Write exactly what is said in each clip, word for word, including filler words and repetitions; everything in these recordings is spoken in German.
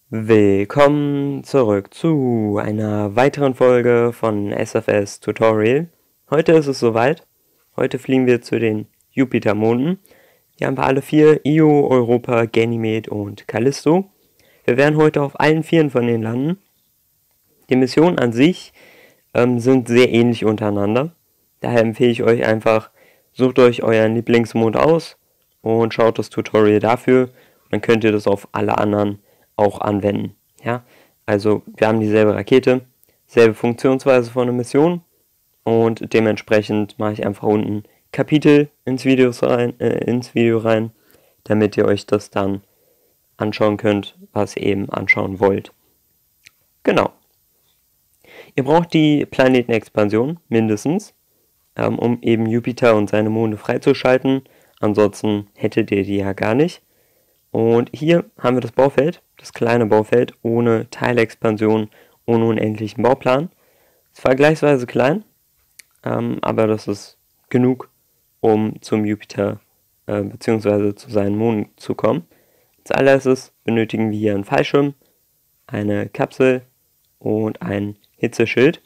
Willkommen zurück zu einer weiteren Folge von S F S Tutorial. Heute ist es soweit. Heute fliegen wir zu den Jupitermonden. Hier haben wir alle vier: Io, Europa, Ganymede und Callisto. Wir werden heute auf allen vieren von denen landen. Die Missionen an sich ähm, sind sehr ähnlich untereinander. Daher empfehle ich euch einfach, sucht euch euren Lieblingsmond aus und schaut das Tutorial dafür. Dann könnt ihr das auf alle anderen auch anwenden. Ja? Also wir haben dieselbe Rakete, selbe Funktionsweise von der Mission und dementsprechend mache ich einfach unten Kapitel ins, Videos rein, äh, ins Video rein, damit ihr euch das dann anschauen könnt, was ihr eben anschauen wollt. Genau. Ihr braucht die Planetenexpansion mindestens, ähm, um eben Jupiter und seine Monde freizuschalten. Ansonsten hättet ihr die ja gar nicht. Und hier haben wir das Baufeld, das kleine Baufeld ohne Teilexpansion, ohne unendlichen Bauplan. Es ist vergleichsweise klein, ähm, aber das ist genug, um zum Jupiter äh, bzw. zu seinen Monden zu kommen. Als allererstes benötigen wir hier einen Fallschirm, eine Kapsel und ein Hitzeschild.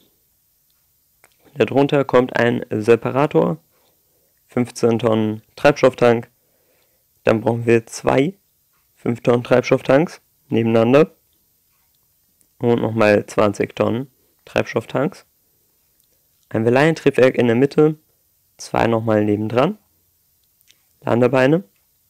Darunter kommt ein Separator, fünfzehn Tonnen Treibstofftank. Dann brauchen wir zwei fünf Tonnen Treibstofftanks nebeneinander und nochmal zwanzig Tonnen Treibstofftanks. Ein Verleihentriebwerk in der Mitte, zwei nochmal nebendran, Landebeine,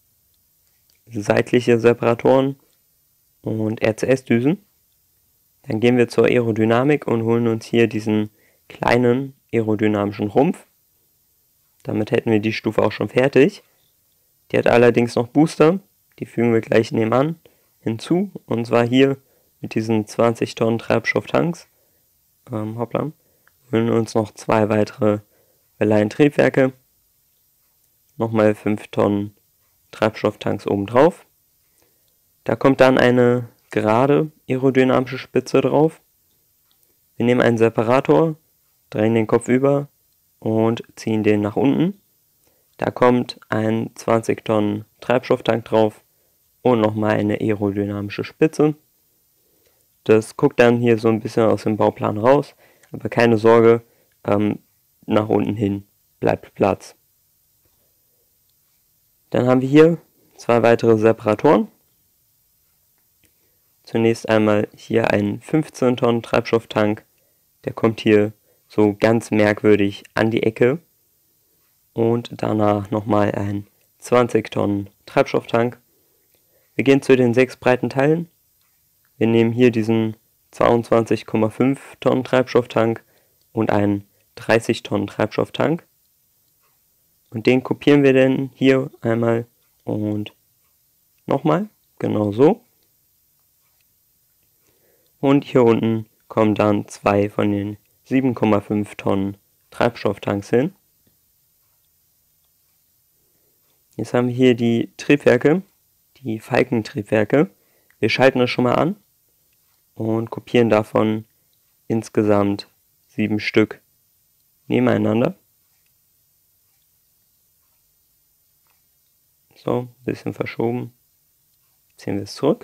seitliche Separatoren und R C S-Düsen. Dann gehen wir zur Aerodynamik und holen uns hier diesen kleinen aerodynamischen Rumpf. Damit hätten wir die Stufe auch schon fertig. Die hat allerdings noch Booster, die fügen wir gleich nebenan hinzu, und zwar hier mit diesen zwanzig Tonnen Treibstofftanks. Ähm, hoppla. Holen uns noch zwei weitere Verleihentriebwerke, nochmal fünf Tonnen Treibstofftanks obendrauf. Da kommt dann eine gerade aerodynamische Spitze drauf. Wir nehmen einen Separator, drehen den Kopf über und ziehen den nach unten. Da kommt ein zwanzig Tonnen Treibstofftank drauf und nochmal eine aerodynamische Spitze. Das guckt dann hier so ein bisschen aus dem Bauplan raus, aber keine Sorge, ähm, nach unten hin bleibt Platz. Dann haben wir hier zwei weitere Separatoren. Zunächst einmal hier einen fünfzehn Tonnen Treibstofftank, der kommt hier so ganz merkwürdig an die Ecke. Und danach nochmal ein zwanzig Tonnen Treibstofftank. Wir gehen zu den sechs breiten Teilen. Wir nehmen hier diesen zweiundzwanzig Komma fünf Tonnen Treibstofftank und einen dreißig Tonnen Treibstofftank. Und den kopieren wir dann hier einmal und nochmal, genau so. Und hier unten kommen dann zwei von den sieben Komma fünf Tonnen Treibstofftanks hin. Jetzt haben wir hier die Triebwerke, die Falkentriebwerke. Wir schalten das schon mal an und kopieren davon insgesamt sieben Stück nebeneinander. So, ein bisschen verschoben. Ziehen wir es zurück.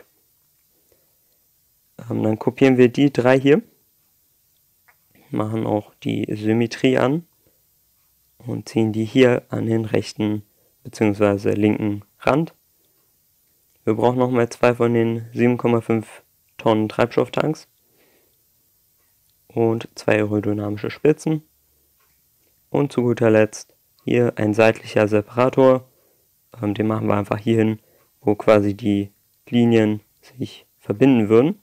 Ähm, dann kopieren wir die drei hier, machen auch die Symmetrie an und ziehen die hier an den rechten bzw. linken Rand. Wir brauchen nochmal zwei von den sieben Komma fünf Tonnen Treibstofftanks und zwei aerodynamische Spitzen. Und zu guter Letzt hier ein seitlicher Separator. Ähm, den machen wir einfach hier hin, wo quasi die Linien sich verbinden würden.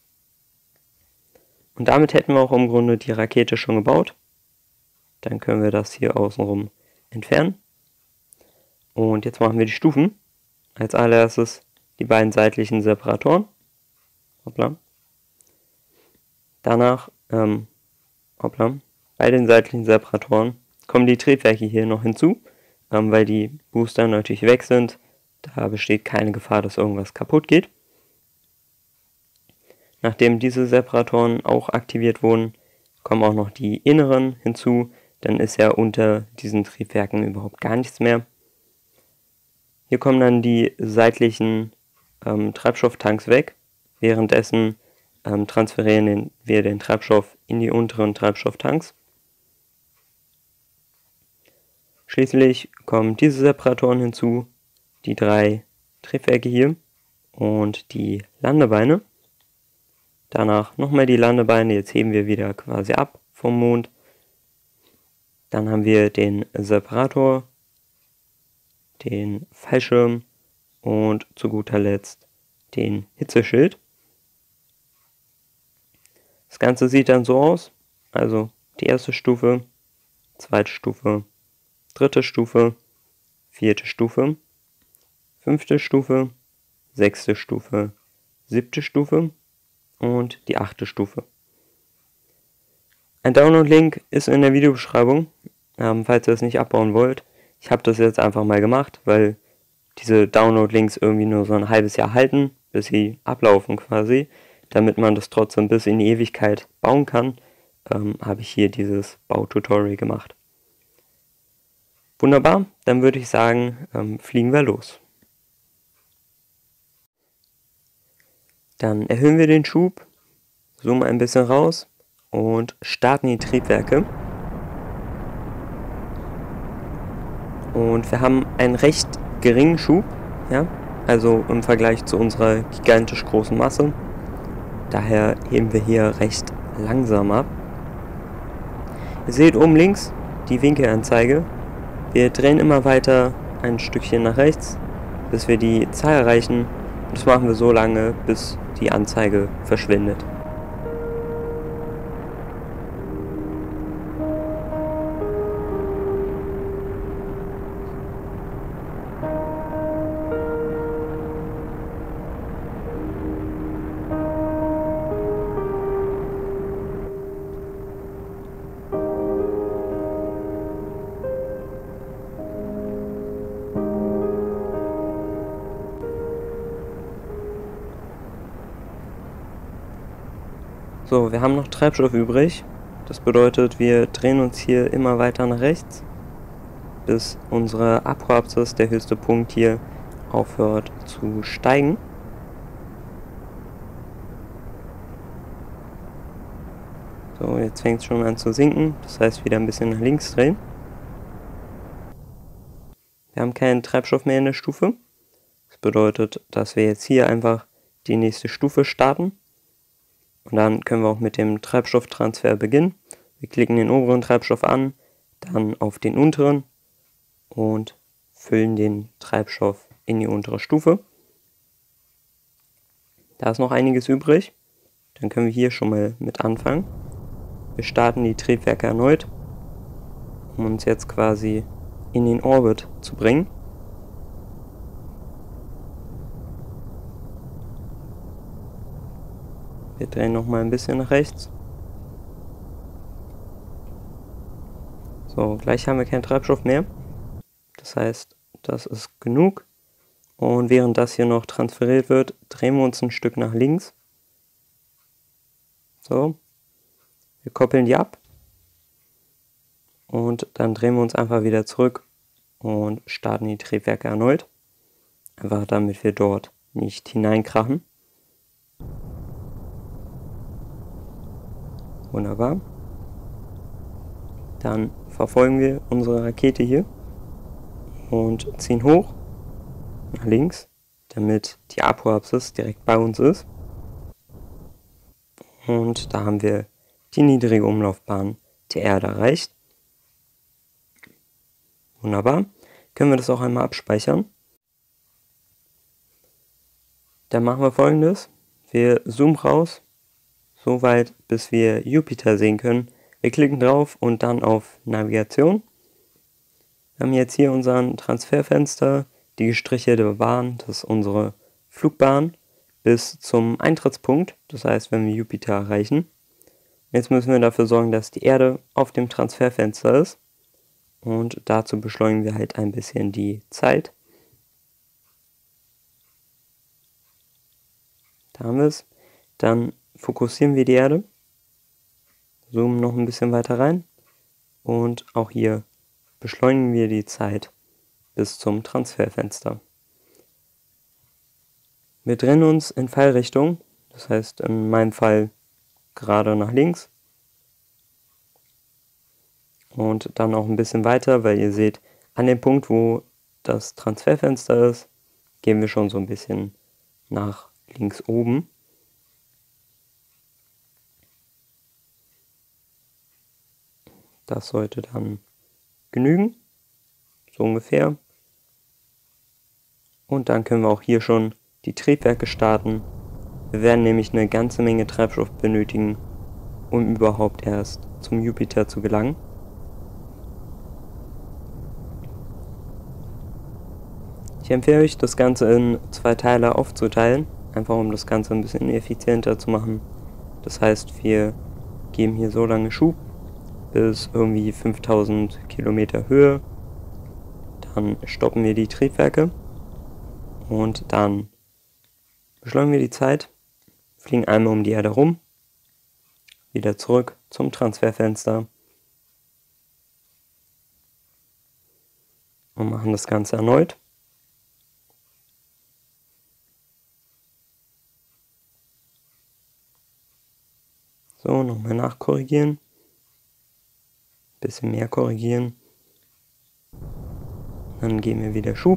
Und damit hätten wir auch im Grunde die Rakete schon gebaut. Dann können wir das hier außenrum entfernen. Und jetzt machen wir die Stufen. Als allererstes die beiden seitlichen Separatoren. Hoppla. Danach, ähm, hoppla, bei den seitlichen Separatoren kommen die Triebwerke hier noch hinzu, ähm, weil die Booster natürlich weg sind. Da besteht keine Gefahr, dass irgendwas kaputt geht. Nachdem diese Separatoren auch aktiviert wurden, kommen auch noch die inneren hinzu. Dann ist ja unter diesen Triebwerken überhaupt gar nichts mehr. Hier kommen dann die seitlichen ähm, Treibstofftanks weg. währenddessen ähm, transferieren den, wir den Treibstoff in die unteren Treibstofftanks. Schließlich kommen diese Separatoren hinzu, die drei Triebwerke hier und die Landebeine. Danach nochmal die Landebeine, jetzt heben wir wieder quasi ab vom Mond. Dann haben wir den Separator, den Fallschirm und zu guter Letzt den Hitzeschild. Das Ganze sieht dann so aus, also die erste Stufe, zweite Stufe, dritte Stufe, vierte Stufe, fünfte Stufe, sechste Stufe, siebte Stufe und die achte Stufe. Ein Download-Link ist in der Videobeschreibung, ähm, falls ihr es nicht abbauen wollt. Ich habe das jetzt einfach mal gemacht, weil diese Download-Links irgendwie nur so ein halbes Jahr halten, bis sie ablaufen quasi. Damit man das trotzdem bis in die Ewigkeit bauen kann, ähm, habe ich hier dieses Baututorial gemacht. Wunderbar, dann würde ich sagen, ähm, fliegen wir los. Dann erhöhen wir den Schub, zoomen ein bisschen raus und starten die Triebwerke. Und wir haben einen recht geringen Schub, ja, also im Vergleich zu unserer gigantisch großen Masse. Daher heben wir hier recht langsam ab. Ihr seht oben links die Winkelanzeige. Wir drehen immer weiter ein Stückchen nach rechts, bis wir die Zahl erreichen. Das machen wir so lange, bis die Anzeige verschwindet. So, wir haben noch Treibstoff übrig. Das bedeutet, wir drehen uns hier immer weiter nach rechts, bis unsere Apoapsis, der höchste Punkt hier, aufhört zu steigen. So, jetzt fängt es schon an zu sinken, das heißt wieder ein bisschen nach links drehen. Wir haben keinen Treibstoff mehr in der Stufe. Das bedeutet, dass wir jetzt hier einfach die nächste Stufe starten. Und dann können wir auch mit dem Treibstofftransfer beginnen. Wir klicken den oberen Treibstoff an, dann auf den unteren und füllen den Treibstoff in die untere Stufe. Da ist noch einiges übrig. Dann können wir hier schon mal mit anfangen. Wir starten die Triebwerke erneut, um uns jetzt quasi in den Orbit zu bringen. Wir drehen noch mal ein bisschen nach rechts. So, gleich haben wir keinen Treibstoff mehr. Das heißt, das ist genug. Und während das hier noch transferiert wird, drehen wir uns ein Stück nach links. So. Wir koppeln die ab. Und dann drehen wir uns einfach wieder zurück und starten die Triebwerke erneut. Einfach damit wir dort nicht hineinkrachen. Wunderbar. Dann verfolgen wir unsere Rakete hier und ziehen hoch nach links, damit die Apoapsis direkt bei uns ist. Und da haben wir die niedrige Umlaufbahn der Erde erreicht. Wunderbar. Können wir das auch einmal abspeichern. Dann machen wir Folgendes. Wir zoomen raus, so weit, bis wir Jupiter sehen können. Wir klicken drauf und dann auf Navigation. Wir haben jetzt hier unseren Transferfenster, die gestrichelte Bahn, das ist unsere Flugbahn, bis zum Eintrittspunkt, das heißt, wenn wir Jupiter erreichen. Jetzt müssen wir dafür sorgen, dass die Erde auf dem Transferfenster ist. Und dazu beschleunigen wir halt ein bisschen die Zeit. Da haben wir es. Dann fokussieren wir die Erde, zoomen noch ein bisschen weiter rein und auch hier beschleunigen wir die Zeit bis zum Transferfenster. Wir drehen uns in Fallrichtung, Das heißt in meinem Fall gerade nach links. Und dann auch ein bisschen weiter, weil ihr seht, an dem Punkt, wo das Transferfenster ist, gehen wir schon so ein bisschen nach links oben. Das sollte dann genügen, so ungefähr. Und dann können wir auch hier schon die Triebwerke starten. Wir werden nämlich eine ganze Menge Treibstoff benötigen, um überhaupt erst zum Jupiter zu gelangen. Ich empfehle euch, das Ganze in zwei Teile aufzuteilen, einfach um das Ganze ein bisschen effizienter zu machen. Das heißt, wir geben hier so lange Schub bis irgendwie fünftausend Kilometer Höhe. Dann stoppen wir die Triebwerke und dann beschleunigen wir die Zeit, fliegen einmal um die Erde rum, wieder zurück zum Transferfenster und machen das Ganze erneut. So, nochmal nachkorrigieren. Bisschen mehr korrigieren. Dann geben wir wieder Schub.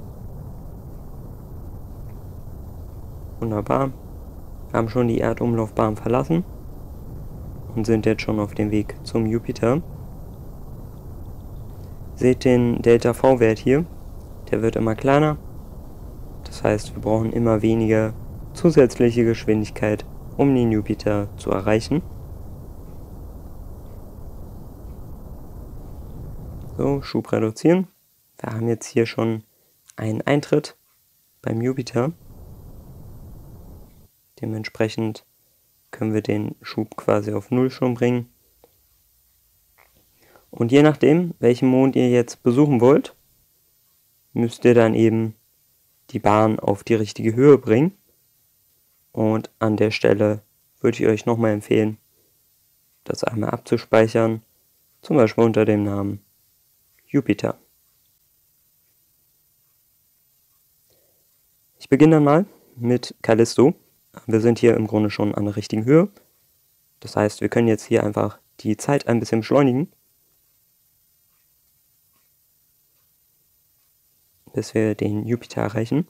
Wunderbar. Wir haben schon die Erdumlaufbahn verlassen und sind jetzt schon auf dem Weg zum Jupiter. Seht den Delta-V-Wert hier. Der wird immer kleiner. Das heißt, wir brauchen immer weniger zusätzliche Geschwindigkeit, um den Jupiter zu erreichen. So, Schub reduzieren. Wir haben jetzt hier schon einen Eintritt beim Jupiter. Dementsprechend können wir den Schub quasi auf null schon bringen. Und je nachdem, welchen Mond ihr jetzt besuchen wollt, müsst ihr dann eben die Bahn auf die richtige Höhe bringen. Und an der Stelle würde ich euch nochmal empfehlen, das einmal abzuspeichern, zum Beispiel unter dem Namen Jupiter. Ich beginne dann mal mit Callisto. Wir sind hier im Grunde schon an der richtigen Höhe. Das heißt, wir können jetzt hier einfach die Zeit ein bisschen beschleunigen, bis wir den Jupiter erreichen.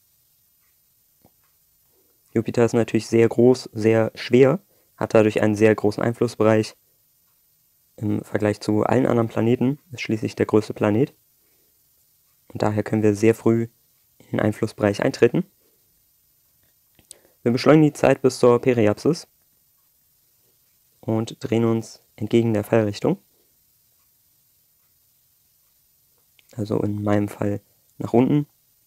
Jupiter ist natürlich sehr groß, sehr schwer, hat dadurch einen sehr großen Einflussbereich im Vergleich zu allen anderen Planeten, ist schließlich der größte Planet. Und daher können wir sehr früh in den Einflussbereich eintreten. Wir beschleunigen die Zeit bis zur Periapsis und drehen uns entgegen der Fallrichtung. Also in meinem Fall nach unten.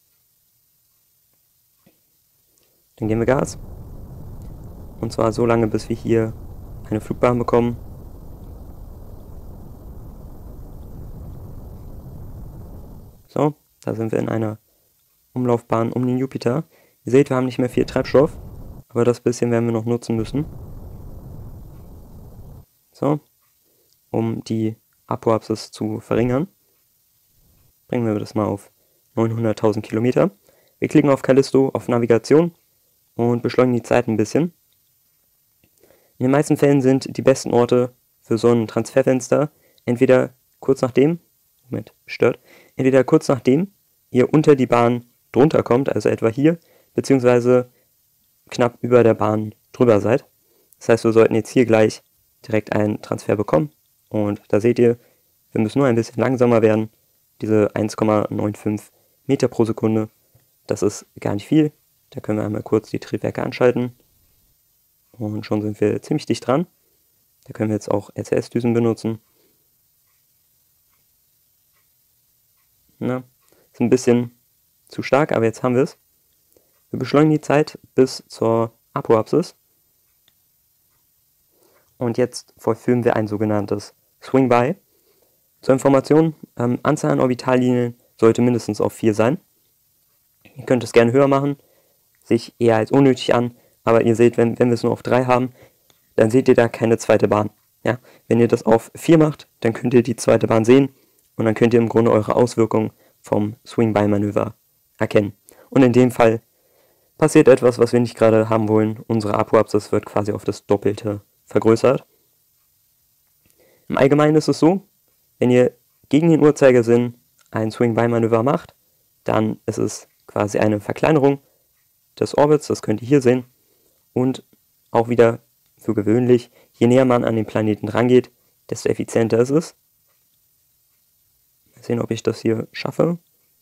Dann geben wir Gas. Und zwar so lange, bis wir hier eine Flugbahn bekommen. So, da sind wir in einer Umlaufbahn um den Jupiter. Ihr seht, wir haben nicht mehr viel Treibstoff, aber das bisschen werden wir noch nutzen müssen. So, um die Apoapsis zu verringern. Bringen wir das mal auf neunhunderttausend Kilometer. Wir klicken auf Callisto, auf Navigation und beschleunigen die Zeit ein bisschen. In den meisten Fällen sind die besten Orte für so ein Transferfenster entweder kurz nachdem, Moment, stört, entweder kurz nachdem ihr unter die Bahn drunter kommt, also etwa hier, beziehungsweise knapp über der Bahn drüber seid. Das heißt, wir sollten jetzt hier gleich direkt einen Transfer bekommen. Und da seht ihr, wir müssen nur ein bisschen langsamer werden. Diese eins Komma fünfundneunzig Meter pro Sekunde, das ist gar nicht viel. Da können wir einmal kurz die Triebwerke anschalten. Und schon sind wir ziemlich dicht dran. Da können wir jetzt auch L C S-Düsen benutzen. Na, ist ein bisschen zu stark, aber jetzt haben wir es. Wir beschleunigen die Zeit bis zur Apoapsis. Und jetzt vollführen wir ein sogenanntes Swing-By. Zur Information, ähm, Anzahl an Orbitallinien sollte mindestens auf vier sein. Ihr könnt es gerne höher machen, sich eher als unnötig an, aber ihr seht, wenn, wenn wir es nur auf drei haben, dann seht ihr da keine zweite Bahn. Ja? Wenn ihr das auf vier macht, dann könnt ihr die zweite Bahn sehen und dann könnt ihr im Grunde eure Auswirkungen vom Swing-By-Manöver erkennen. Und in dem Fall passiert etwas, was wir nicht gerade haben wollen. Unsere Apoapsis wird quasi auf das Doppelte vergrößert. Im Allgemeinen ist es so, wenn ihr gegen den Uhrzeigersinn ein Swing-By-Manöver macht, dann ist es quasi eine Verkleinerung des Orbits, das könnt ihr hier sehen. Und auch wieder für gewöhnlich, je näher man an den Planeten rangeht, desto effizienter ist es. Mal sehen, ob ich das hier schaffe.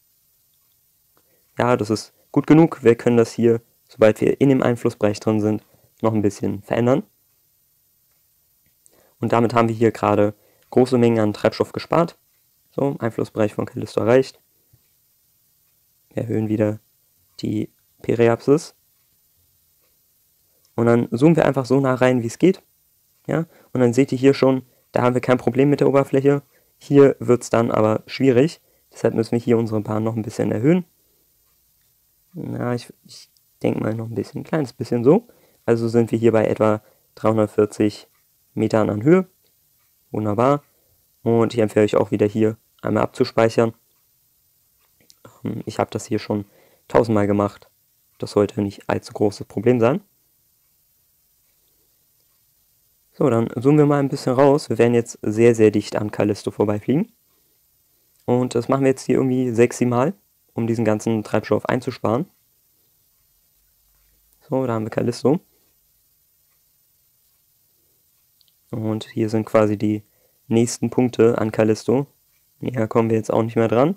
Ja, das ist gut genug. Wir können das hier, sobald wir in dem Einflussbereich drin sind, noch ein bisschen verändern. Und damit haben wir hier gerade große Mengen an Treibstoff gespart. So, Einflussbereich von Callisto erreicht. Wir erhöhen wieder die Periapsis. Und dann zoomen wir einfach so nah rein, wie es geht. Ja? Und dann seht ihr hier schon, da haben wir kein Problem mit der Oberfläche. Hier wird es dann aber schwierig. Deshalb müssen wir hier unsere Bahn noch ein bisschen erhöhen. Na, ich, ich denke mal noch ein bisschen, ein kleines bisschen so. Also sind wir hier bei etwa dreihundertvierzig Metern an Höhe. Wunderbar. Und ich empfehle euch auch wieder hier einmal abzuspeichern. Ich habe das hier schon tausendmal gemacht. Das sollte nicht allzu großes Problem sein. So, dann zoomen wir mal ein bisschen raus. Wir werden jetzt sehr, sehr dicht an Callisto vorbeifliegen. Und das machen wir jetzt hier irgendwie sechs, sieben Mal, um diesen ganzen Treibstoff einzusparen. So, da haben wir Callisto. Und hier sind quasi die nächsten Punkte an Callisto. Näher kommen wir jetzt auch nicht mehr dran.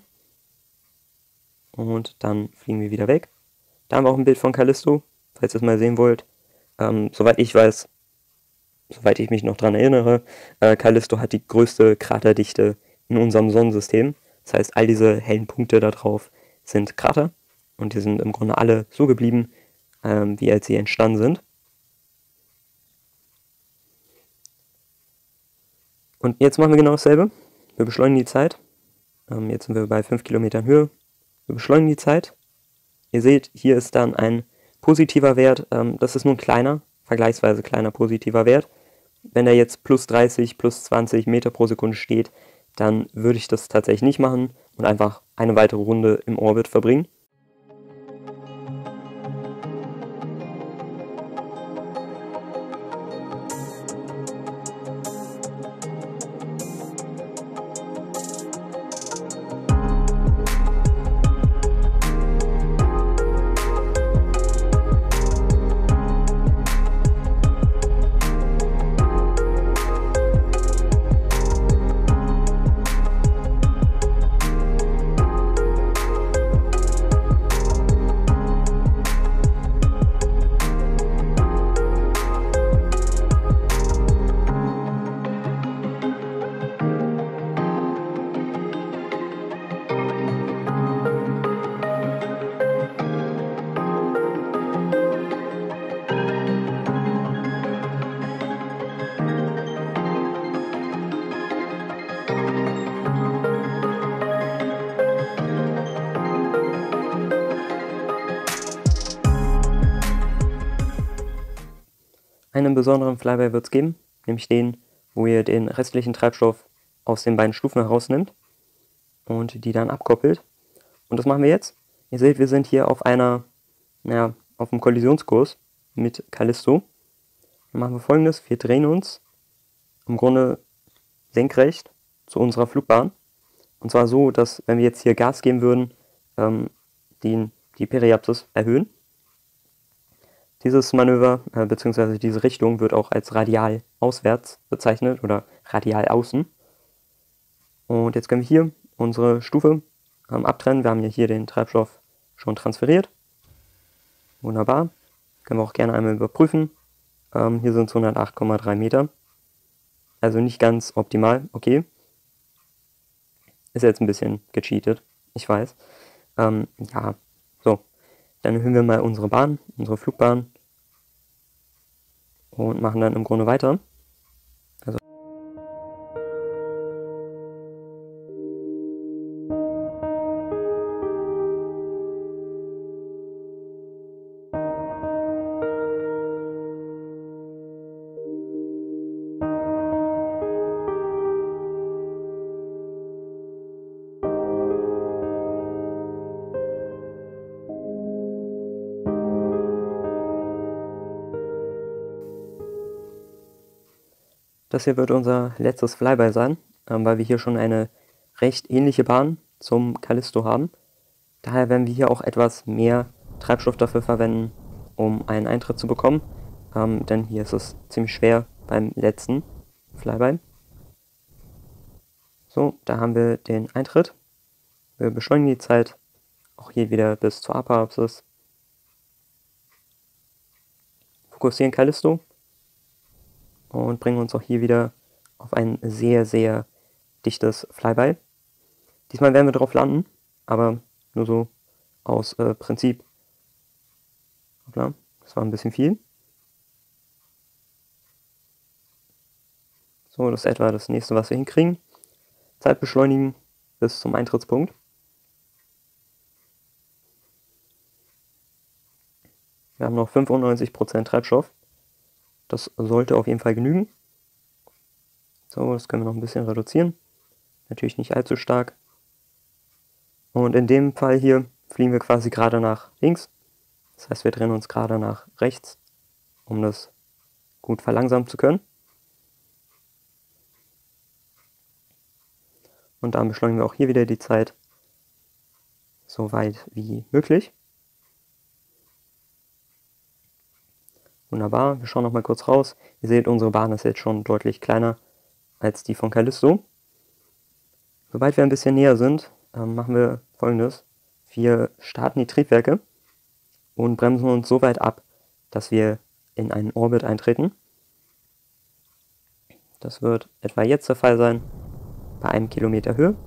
Und dann fliegen wir wieder weg. Da haben wir auch ein Bild von Callisto, falls ihr es mal sehen wollt. Ähm, soweit ich weiß, soweit ich mich noch daran erinnere, äh, Callisto hat die größte Kraterdichte in unserem Sonnensystem. Das heißt, all diese hellen Punkte da drauf sind Krater. Und die sind im Grunde alle so geblieben, ähm, wie als sie entstanden sind. Und jetzt machen wir genau dasselbe. Wir beschleunigen die Zeit. Ähm, jetzt sind wir bei fünf Kilometern Höhe. Wir beschleunigen die Zeit. Ihr seht, hier ist dann ein positiver Wert. Ähm, das ist nur ein kleiner, vergleichsweise kleiner positiver Wert. Wenn da jetzt plus dreißig, plus zwanzig Meter pro Sekunde steht, dann würde ich das tatsächlich nicht machen und einfach eine weitere Runde im Orbit verbringen. Einen besonderen Flyby wird es geben, nämlich den, wo ihr den restlichen Treibstoff aus den beiden Stufen herausnimmt und die dann abkoppelt. Und das machen wir jetzt. Ihr seht, wir sind hier auf einer, naja, auf einem Kollisionskurs mit Callisto. Dann machen wir Folgendes: Wir drehen uns im Grunde senkrecht zu unserer Flugbahn. Und zwar so, dass, wenn wir jetzt hier Gas geben würden, ähm, die, die Periapsis erhöhen. Dieses Manöver äh, bzw. diese Richtung wird auch als radial auswärts bezeichnet oder radial außen. Und jetzt können wir hier unsere Stufe ähm, abtrennen. Wir haben ja hier den Treibstoff schon transferiert. Wunderbar. Können wir auch gerne einmal überprüfen. Ähm, hier sind es hundertacht Komma drei Meter. Also nicht ganz optimal. Okay. Ist jetzt ein bisschen gecheatet. Ich weiß. Ähm, ja, so. Dann erhöhen wir mal unsere Bahn, unsere Flugbahn und machen dann im Grunde weiter. Also Das hier wird unser letztes Flyby sein, ähm, weil wir hier schon eine recht ähnliche Bahn zum Callisto haben. Daher werden wir hier auch etwas mehr Treibstoff dafür verwenden, um einen Eintritt zu bekommen, ähm, denn hier ist es ziemlich schwer beim letzten Flyby. So, da haben wir den Eintritt. Wir beschleunigen die Zeit, auch hier wieder bis zur Apoapsis. Fokussieren Callisto und bringen uns auch hier wieder auf ein sehr, sehr dichtes Flyby. Diesmal werden wir drauf landen, aber nur so aus äh, Prinzip. Hoppla, das war ein bisschen viel. So, das ist etwa das nächste, was wir hinkriegen. Zeit beschleunigen bis zum Eintrittspunkt. Wir haben noch fünfundneunzig Prozent Treibstoff. Das sollte auf jeden Fall genügen. So, das können wir noch ein bisschen reduzieren. Natürlich nicht allzu stark. Und in dem Fall hier fliegen wir quasi gerade nach links. Das heißt, wir drehen uns gerade nach rechts, um das gut verlangsamen zu können. Und dann beschleunigen wir auch hier wieder die Zeit so weit wie möglich. Wunderbar, wir schauen noch mal kurz raus. Ihr seht, unsere Bahn ist jetzt schon deutlich kleiner als die von Callisto. Sobald wir ein bisschen näher sind, ähm, machen wir Folgendes. Wir starten die Triebwerke und bremsen uns so weit ab, dass wir in einen Orbit eintreten. Das wird etwa jetzt der Fall sein, bei einem Kilometer Höhe.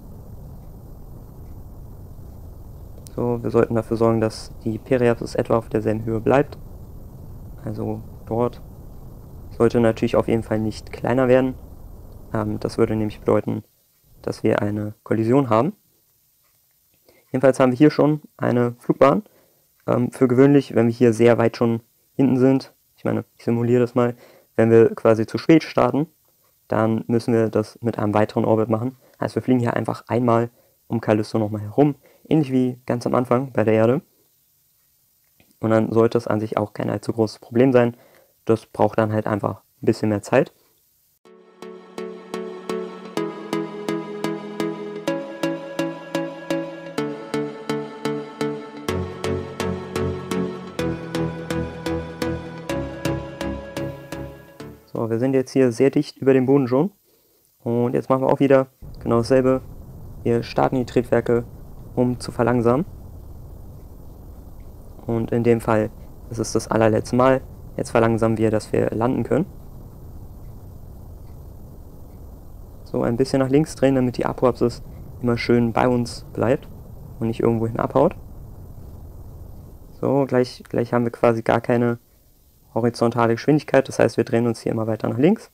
So, wir sollten dafür sorgen, dass die Periapsis etwa auf derselben Höhe bleibt. Also dort. Sollte natürlich auf jeden Fall nicht kleiner werden. Ähm, das würde nämlich bedeuten, dass wir eine Kollision haben. Jedenfalls haben wir hier schon eine Flugbahn. Ähm, für gewöhnlich, wenn wir hier sehr weit schon hinten sind, ich meine, ich simuliere das mal, wenn wir quasi zu spät starten, dann müssen wir das mit einem weiteren Orbit machen. Heißt, wir fliegen hier einfach einmal um Callisto nochmal herum, ähnlich wie ganz am Anfang bei der Erde. Und dann sollte es an sich auch kein allzu großes Problem sein. Das braucht dann halt einfach ein bisschen mehr Zeit. So, wir sind jetzt hier sehr dicht über dem Boden schon. Und jetzt machen wir auch wieder genau dasselbe. Wir starten die Triebwerke, um zu verlangsamen. Und in dem Fall ist es das allerletzte Mal. Jetzt verlangsamen wir, dass wir landen können. So, ein bisschen nach links drehen, damit die Apoapsis immer schön bei uns bleibt und nicht irgendwo hin abhaut. So, gleich, gleich haben wir quasi gar keine horizontale Geschwindigkeit. Das heißt, wir drehen uns hier immer weiter nach links.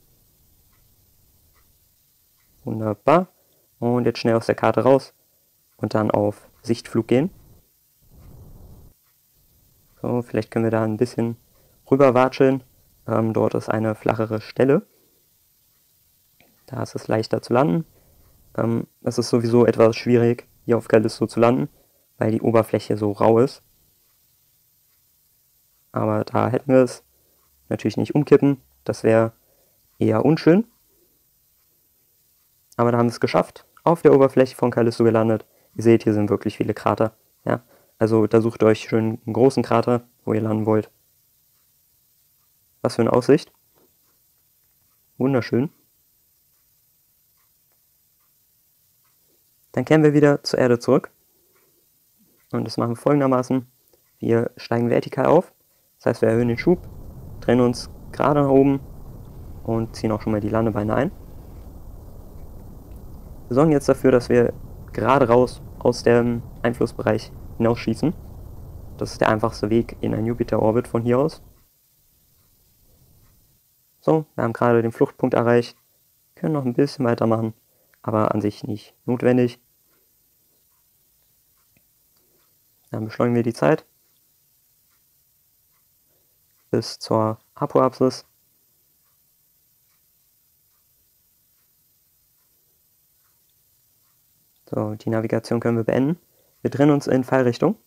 Wunderbar. Und jetzt schnell aus der Karte raus und dann auf Sichtflug gehen. So, vielleicht können wir da ein bisschen rüber watscheln. Ähm, dort ist eine flachere Stelle. Da ist es leichter zu landen. Ähm, es ist sowieso etwas schwierig, hier auf Callisto zu landen, weil die Oberfläche so rau ist. Aber da hätten wir es. Natürlich nicht umkippen, das wäre eher unschön. Aber da haben wir es geschafft. Auf der Oberfläche von Callisto gelandet. Ihr seht, hier sind wirklich viele Krater. Ja? Also da sucht ihr euch schön einen großen Krater, wo ihr landen wollt. Was für eine Aussicht. Wunderschön. Dann kehren wir wieder zur Erde zurück. Und das machen wir folgendermaßen. Wir steigen vertikal auf. Das heißt, wir erhöhen den Schub, drehen uns gerade nach oben und ziehen auch schon mal die Landebeine ein. Wir sorgen jetzt dafür, dass wir gerade raus aus dem Einflussbereich hinausschießen. Das ist der einfachste Weg in einen Jupiter-Orbit von hier aus. So, wir haben gerade den Fluchtpunkt erreicht, können noch ein bisschen weitermachen, aber an sich nicht notwendig. Dann beschleunigen wir die Zeit bis zur Apoapsis. So, die Navigation können wir beenden. Wir drehen uns in Fallrichtung.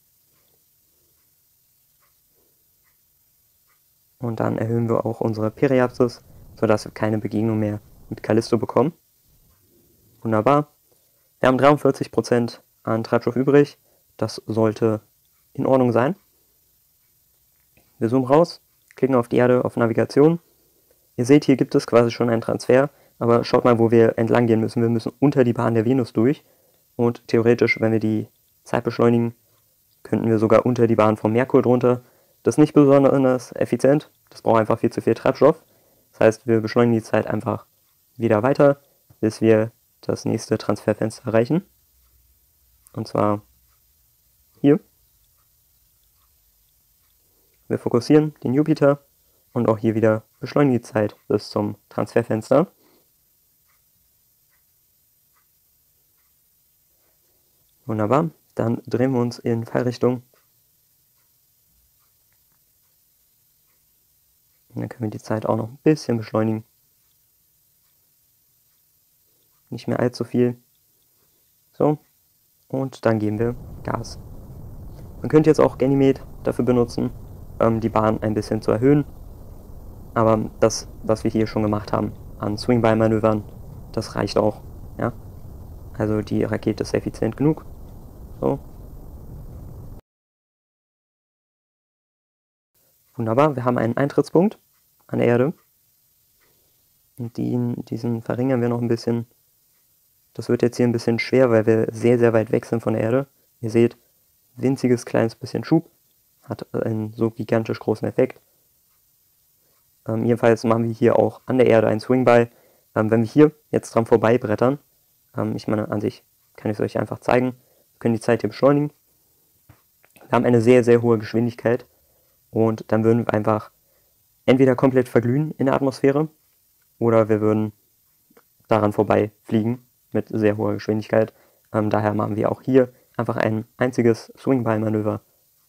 Und dann erhöhen wir auch unsere Periapsis, sodass wir keine Begegnung mehr mit Callisto bekommen. Wunderbar. Wir haben dreiundvierzig Prozent an Treibstoff übrig. Das sollte in Ordnung sein. Wir zoomen raus, klicken auf die Erde, auf Navigation. Ihr seht, hier gibt es quasi schon einen Transfer, aber schaut mal, wo wir entlang gehen müssen. Wir müssen unter die Bahn der Venus durch und theoretisch, wenn wir die Zeit beschleunigen, könnten wir sogar unter die Bahn vom Merkur drunter. Das ist nicht besonders effizient, das braucht einfach viel zu viel Treibstoff. Das heißt, wir beschleunigen die Zeit einfach wieder weiter, bis wir das nächste Transferfenster erreichen. Und zwar hier. Wir fokussieren den Jupiter und auch hier wieder beschleunigen die Zeit bis zum Transferfenster. Wunderbar, dann drehen wir uns in Fallrichtung. Und dann können wir die Zeit auch noch ein bisschen beschleunigen. Nicht mehr allzu viel. So, und dann geben wir Gas. Man könnte jetzt auch Ganymed dafür benutzen, ähm, die Bahn ein bisschen zu erhöhen. Aber das, was wir hier schon gemacht haben an Swing-By-Manövern, das reicht auch. Ja? Also die Rakete ist effizient genug. So. Wunderbar, wir haben einen Eintrittspunkt an der Erde. Und den, diesen verringern wir noch ein bisschen. Das wird jetzt hier ein bisschen schwer, weil wir sehr, sehr weit weg sind von der Erde. Ihr seht, winziges kleines bisschen Schub. Hat einen so gigantisch großen Effekt. Ähm, jedenfalls machen wir hier auch an der Erde einen Swing-By. Ähm, wenn wir hier jetzt dran vorbeibrettern, ähm, ich meine, an sich kann ich es euch einfach zeigen, wir können die Zeit hier beschleunigen. Wir haben eine sehr, sehr hohe Geschwindigkeit und dann würden wir einfach entweder komplett verglühen in der Atmosphäre oder wir würden daran vorbei fliegen mit sehr hoher Geschwindigkeit. Ähm, daher machen wir auch hier einfach ein einziges Swing-By-Manöver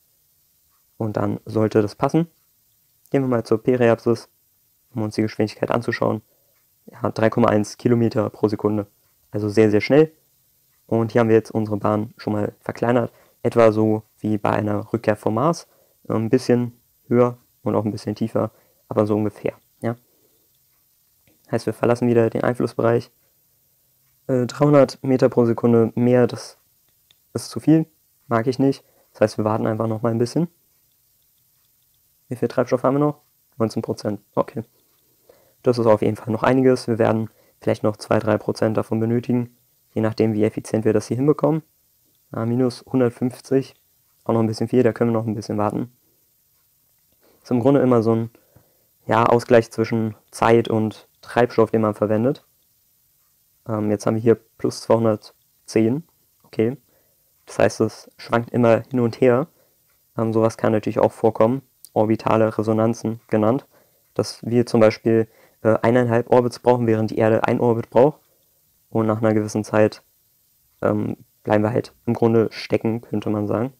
und dann sollte das passen. Gehen wir mal zur Periapsis, um uns die Geschwindigkeit anzuschauen. Ja, drei Komma eins Kilometer pro Sekunde, also sehr, sehr schnell. Und hier haben wir jetzt unsere Bahn schon mal verkleinert, etwa so wie bei einer Rückkehr vom Mars. Ein bisschen höher und auch ein bisschen tiefer, aber so ungefähr. Ja. Heißt, wir verlassen wieder den Einflussbereich. Äh, dreihundert Meter pro Sekunde mehr, das ist zu viel, mag ich nicht. Das heißt, wir warten einfach noch mal ein bisschen. Wie viel Treibstoff haben wir noch? neunzehn Prozent. Okay. Das ist auf jeden Fall noch einiges. Wir werden vielleicht noch zwei bis drei Prozent davon benötigen, je nachdem, wie effizient wir das hier hinbekommen. Ah, minus hundertfünfzig, auch noch ein bisschen viel, da können wir noch ein bisschen warten. Ist im Grunde immer so ein ja, Ausgleich zwischen Zeit und Treibstoff, den man verwendet. Ähm, jetzt haben wir hier plus zweihundertzehn. Okay. Das heißt, es schwankt immer hin und her. Ähm, sowas kann natürlich auch vorkommen. Orbitale Resonanzen genannt, dass wir zum Beispiel äh, eineinhalb Orbits brauchen, während die Erde ein Orbit braucht und nach einer gewissen Zeit ähm, bleiben wir halt im Grunde stecken, könnte man sagen.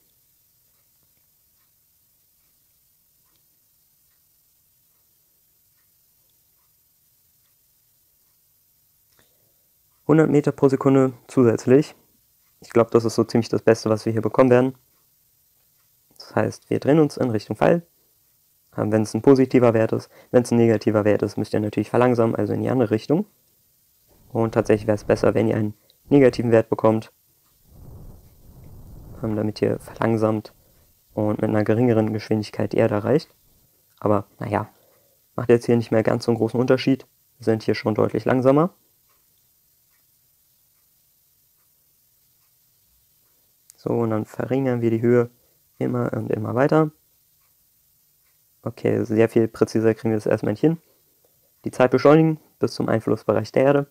hundert Meter pro Sekunde zusätzlich. Ich glaube, das ist so ziemlich das Beste, was wir hier bekommen werden. Das heißt, wir drehen uns in Richtung Fall. Wenn es ein positiver Wert ist, wenn es ein negativer Wert ist, müsst ihr natürlich verlangsamen, also in die andere Richtung. Und tatsächlich wäre es besser, wenn ihr einen negativen Wert bekommt, damit ihr verlangsamt und mit einer geringeren Geschwindigkeit die Erde erreicht. Aber naja, macht jetzt hier nicht mehr ganz so einen großen Unterschied. Wir sind hier schon deutlich langsamer. So, und dann verringern wir die Höhe immer und immer weiter. Okay, sehr viel präziser kriegen wir das erstmal nicht hin. Die Zeit beschleunigen bis zum Einflussbereich der Erde.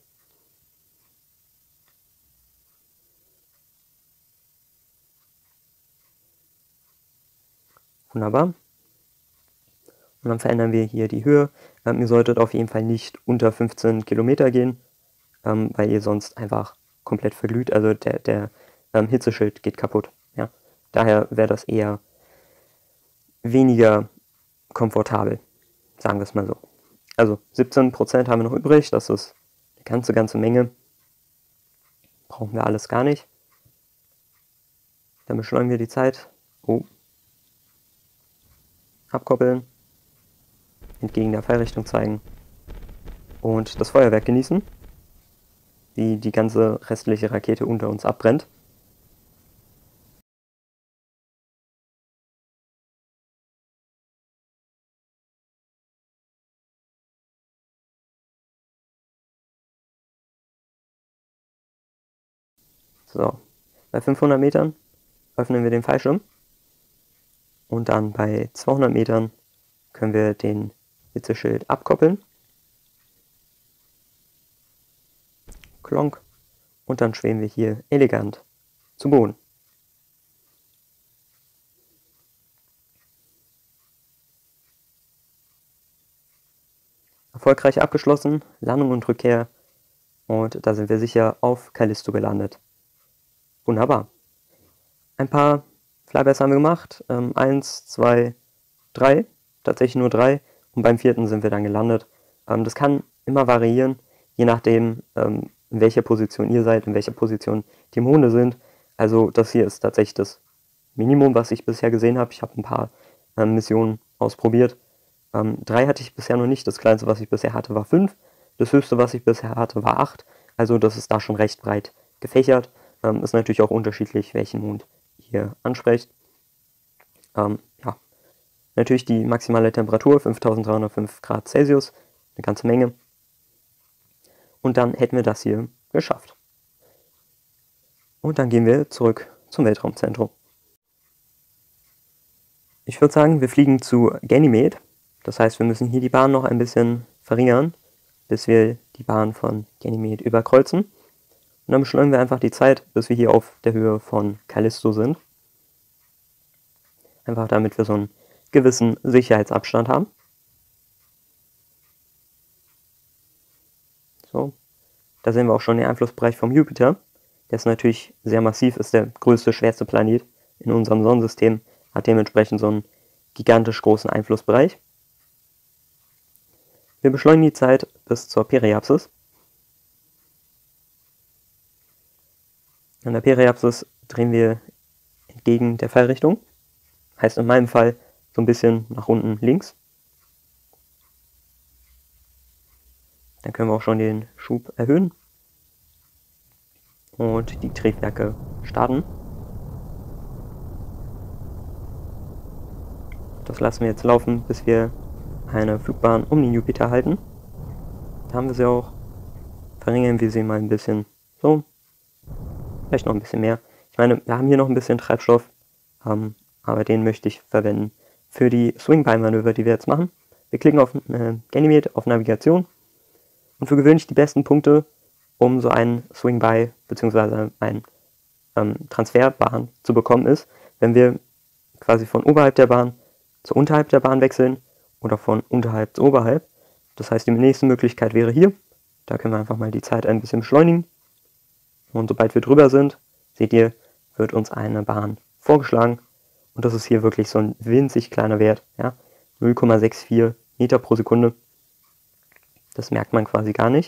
Wunderbar. Und dann verändern wir hier die Höhe. Ähm, ihr solltet auf jeden Fall nicht unter fünfzehn Kilometer gehen, ähm, weil ihr sonst einfach komplett verglüht. Also der, der ähm, Hitzeschild geht kaputt. Ja? Daher wäre das eher weniger komfortabel, sagen wir es mal so. Also siebzehn Prozent haben wir noch übrig, das ist eine ganze, ganze Menge. Brauchen wir alles gar nicht. Dann beschleunigen wir die Zeit. Oh. Abkoppeln. Entgegen der Fallrichtung zeigen. und das Feuerwerk genießen, wie die ganze restliche Rakete unter uns abbrennt. So, bei fünfhundert Metern öffnen wir den Fallschirm und dann bei zweihundert Metern können wir den Hitzeschild abkoppeln. Klonk. Und dann schweben wir hier elegant zu Boden. Erfolgreich abgeschlossen, Landung und Rückkehr. Und da sind wir sicher auf Callisto gelandet. Wunderbar. Ein paar Flybys haben wir gemacht. Ähm, eins, zwei, drei. Tatsächlich nur drei. Und beim vierten sind wir dann gelandet. Ähm, das kann immer variieren, je nachdem, ähm, in welcher Position ihr seid, in welcher Position die Monde sind. Also das hier ist tatsächlich das Minimum, was ich bisher gesehen habe. Ich habe ein paar ähm, Missionen ausprobiert. Ähm, drei hatte ich bisher noch nicht. Das kleinste, was ich bisher hatte, war fünf. Das höchste, was ich bisher hatte, war acht. Also das ist da schon recht breit gefächert. Ähm, ist natürlich auch unterschiedlich, welchen Mond ihr ansprecht. Ähm, ja. Natürlich die maximale Temperatur, fünftausenddreihundertfünf Grad Celsius. Eine ganze Menge. Und dann hätten wir das hier geschafft. Und dann gehen wir zurück zum Weltraumzentrum. Ich würde sagen, wir fliegen zu Ganymede. Das heißt, wir müssen hier die Bahn noch ein bisschen verringern, bis wir die Bahn von Ganymede überkreuzen. Und dann beschleunigen wir einfach die Zeit, bis wir hier auf der Höhe von Callisto sind. Einfach damit wir so einen gewissen Sicherheitsabstand haben. So, da sehen wir auch schon den Einflussbereich vom Jupiter. Der ist natürlich sehr massiv, ist der größte, schwerste Planet in unserem Sonnensystem, hat dementsprechend so einen gigantisch großen Einflussbereich. Wir beschleunigen die Zeit bis zur Periapsis. An der Periapsis drehen wir entgegen der Fallrichtung. Heißt in meinem Fall so ein bisschen nach unten links. Dann können wir auch schon den Schub erhöhen. Und die Triebwerke starten. Das lassen wir jetzt laufen, bis wir eine Flugbahn um den Jupiter halten. Da haben wir sie auch. Verringern wir sie mal ein bisschen. So. Vielleicht noch ein bisschen mehr. Ich meine, wir haben hier noch ein bisschen Treibstoff. Ähm, aber den möchte ich verwenden für die Swing-By-Manöver, die wir jetzt machen. Wir klicken auf äh, Ganymede, auf Navigation. Und für gewöhnlich die besten Punkte, um so einen Swing-By bzw. einen ähm, Transferbahn zu bekommen, ist, wenn wir quasi von oberhalb der Bahn zu unterhalb der Bahn wechseln oder von unterhalb zu oberhalb. Das heißt, die nächste Möglichkeit wäre hier. Da können wir einfach mal die Zeit ein bisschen beschleunigen. Und sobald wir drüber sind, seht ihr, wird uns eine Bahn vorgeschlagen. Und das ist hier wirklich so ein winzig kleiner Wert. Ja? null Komma vierundsechzig Meter pro Sekunde. Das merkt man quasi gar nicht.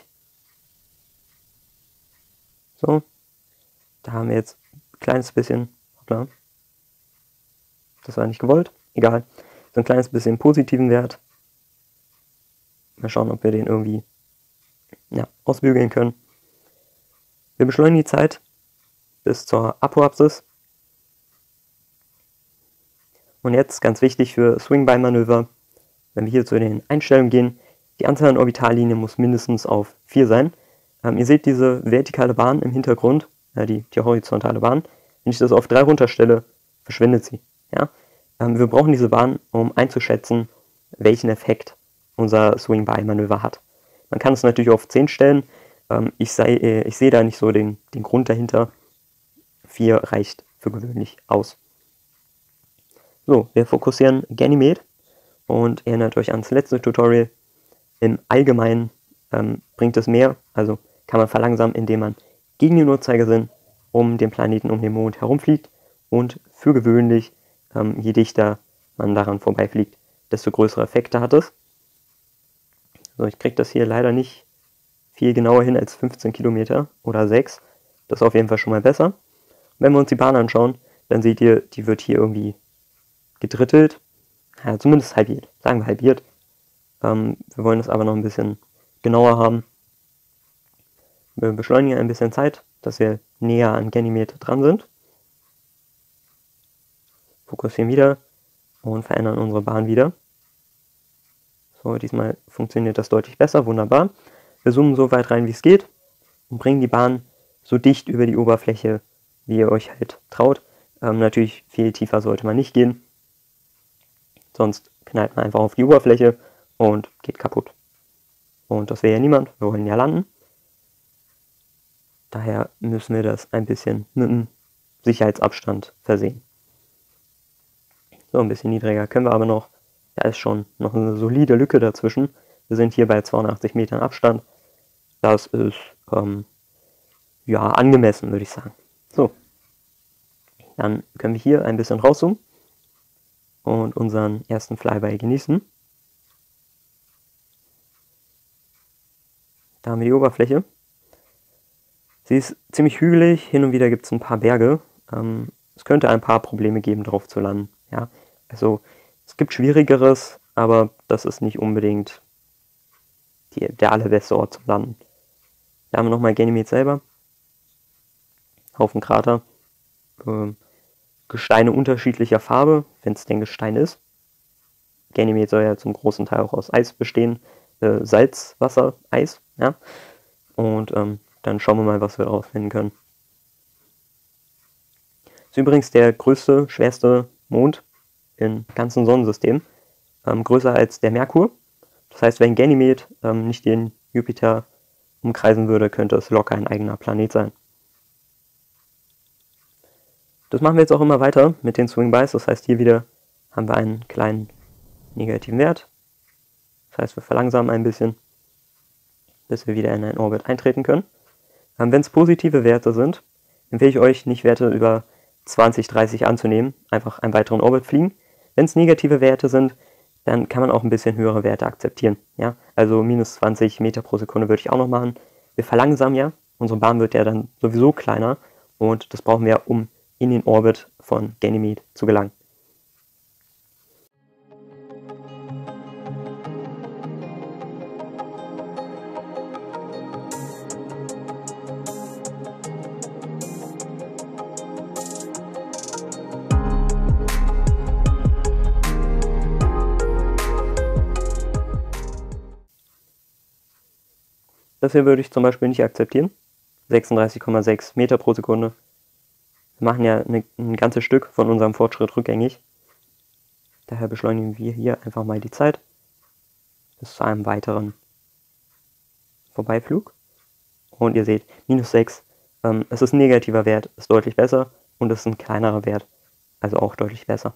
So, da haben wir jetzt ein kleines bisschen, hoppla, das war nicht gewollt, egal, so ein kleines bisschen positiven Wert. Mal schauen, ob wir den irgendwie ja, ausbügeln können. Wir beschleunigen die Zeit bis zur Apoapsis. Und jetzt ganz wichtig für Swing-By-Manöver, wenn wir hier zu den Einstellungen gehen, die Anzahl an Orbitallinien muss mindestens auf vier sein. Ähm, ihr seht diese vertikale Bahn im Hintergrund, äh, die, die horizontale Bahn. Wenn ich das auf drei runterstelle, verschwindet sie. Ja? Ähm, wir brauchen diese Bahn, um einzuschätzen, welchen Effekt unser Swing-By-Manöver hat. Man kann es natürlich auf zehn stellen. Ähm, ich sei, äh, ich sehe da nicht so den, den Grund dahinter. vier reicht für gewöhnlich aus. So, wir fokussieren Ganymede und erinnert euch ans letzte Tutorial. Im Allgemeinen ähm, bringt es mehr, also kann man verlangsamen, indem man gegen den Uhrzeigersinn um den Planeten, um den Mond herumfliegt und für gewöhnlich, ähm, je dichter man daran vorbeifliegt, desto größere Effekte hat es. So, ich kriege das hier leider nicht viel genauer hin als fünfzehn Kilometer oder sechs. Das ist auf jeden Fall schon mal besser. Wenn wir uns die Bahn anschauen, dann seht ihr, die wird hier irgendwie gedrittelt. Ja, zumindest halbiert. Sagen wir halbiert. Ähm, wir wollen das aber noch ein bisschen genauer haben. Wir beschleunigen ein bisschen Zeit, dass wir näher an Ganymede dran sind. Fokussieren wieder und verändern unsere Bahn wieder. So, diesmal funktioniert das deutlich besser, wunderbar. Wir zoomen so weit rein, wie es geht und bringen die Bahn so dicht über die Oberfläche, wie ihr euch halt traut. Ähm, natürlich viel tiefer sollte man nicht gehen, sonst knallt man einfach auf die Oberfläche und geht kaputt. Und das will ja niemand, wir wollen ja landen. Daher müssen wir das ein bisschen mit einem Sicherheitsabstand versehen. So, ein bisschen niedriger können wir aber noch. Da ist schon noch eine solide Lücke dazwischen. Wir sind hier bei zweiundachtzig Metern Abstand. Das ist ähm, ja angemessen, würde ich sagen. So, dann können wir hier ein bisschen rauszoomen und unseren ersten Flyby genießen. Da haben wir die Oberfläche. Sie ist ziemlich hügelig, hin und wieder gibt es ein paar Berge. Ähm, es könnte ein paar Probleme geben, drauf zu landen. Ja? Also es gibt Schwierigeres, aber das ist nicht unbedingt die, der allerbeste Ort zum Landen. Da haben wir nochmal Ganymede selber. Haufen Krater. Ähm, Gesteine unterschiedlicher Farbe, wenn es denn Gestein ist. Ganymede soll ja zum großen Teil auch aus Eis bestehen. Äh, Salzwasser, Eis. Ja? Und ähm, dann schauen wir mal, was wir daraus finden können. Das ist übrigens der größte, schwerste Mond im ganzen Sonnensystem. Ähm, größer als der Merkur. Das heißt, wenn Ganymede ähm, nicht den Jupiter umkreisen würde, könnte es locker ein eigener Planet sein. Das machen wir jetzt auch immer weiter mit den Swing-Bys. Das heißt, hier wieder haben wir einen kleinen negativen Wert. Das heißt, wir verlangsamen ein bisschen, bis wir wieder in einen Orbit eintreten können. Ähm, wenn es positive Werte sind, empfehle ich euch, nicht Werte über zwanzig, dreißig anzunehmen. Einfach einen weiteren Orbit fliegen. Wenn es negative Werte sind, dann kann man auch ein bisschen höhere Werte akzeptieren. Ja? Also minus zwanzig Meter pro Sekunde würde ich auch noch machen. Wir verlangsamen ja. Unsere Bahn wird ja dann sowieso kleiner. Und das brauchen wir, um in den Orbit von Ganymede zu gelangen. Das hier würde ich zum Beispiel nicht akzeptieren. sechsunddreißig Komma sechs Meter pro Sekunde. Wir machen ja eine, ein ganzes Stück von unserem Fortschritt rückgängig. Daher beschleunigen wir hier einfach mal die Zeit bis zu einem weiteren Vorbeiflug. Und ihr seht, minus sechs. Ähm, es ist ein negativer Wert, ist deutlich besser. Und es ist ein kleinerer Wert, also auch deutlich besser.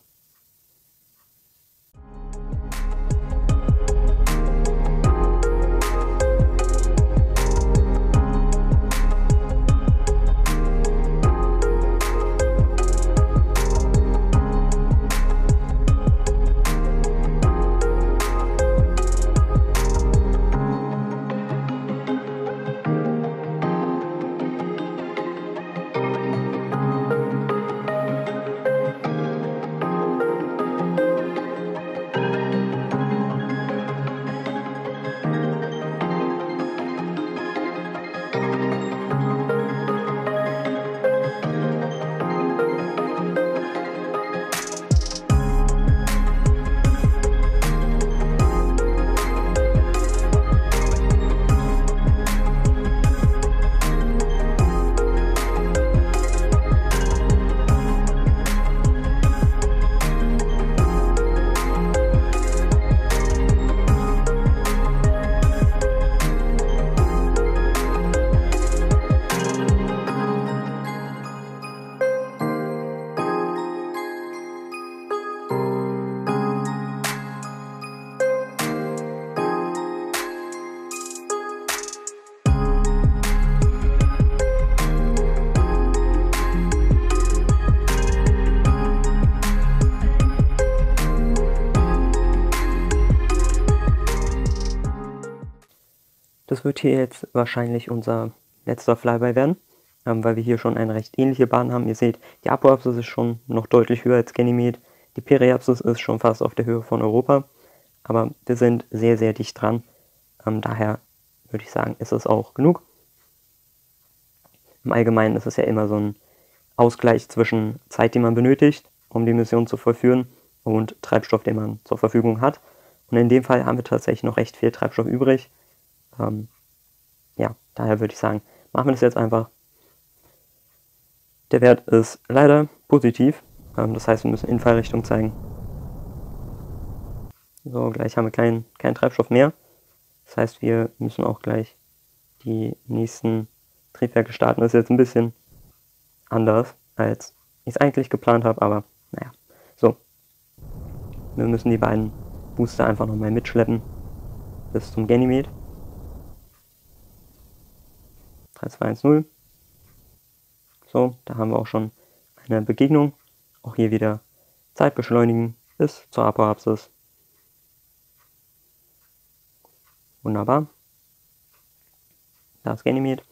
Das wird hier jetzt wahrscheinlich unser letzter Flyby werden, ähm, weil wir hier schon eine recht ähnliche Bahn haben. Ihr seht, die Apoapsis ist schon noch deutlich höher als Ganymede, die Periapsis ist schon fast auf der Höhe von Europa, aber wir sind sehr, sehr dicht dran. Ähm, daher würde ich sagen, ist es auch genug. Im Allgemeinen ist es ja immer so ein Ausgleich zwischen Zeit, die man benötigt, um die Mission zu vollführen, und Treibstoff, den man zur Verfügung hat. Und in dem Fall haben wir tatsächlich noch recht viel Treibstoff übrig. Ähm, ja, daher würde ich sagen, machen wir das jetzt einfach. Der Wert ist leider positiv. Ähm, das heißt, wir müssen Infallrichtung zeigen. So, gleich haben wir keinen kein Treibstoff mehr. Das heißt, wir müssen auch gleich die nächsten Triebwerke starten. Das ist jetzt ein bisschen anders, als ich es eigentlich geplant habe, aber naja. So, wir müssen die beiden Booster einfach nochmal mitschleppen bis zum Ganymede. drei, zwei, eins, null. So, da haben wir auch schon eine Begegnung. Auch hier wieder Zeit beschleunigen bis zur Apoapsis. Wunderbar. Da ist Ganymede.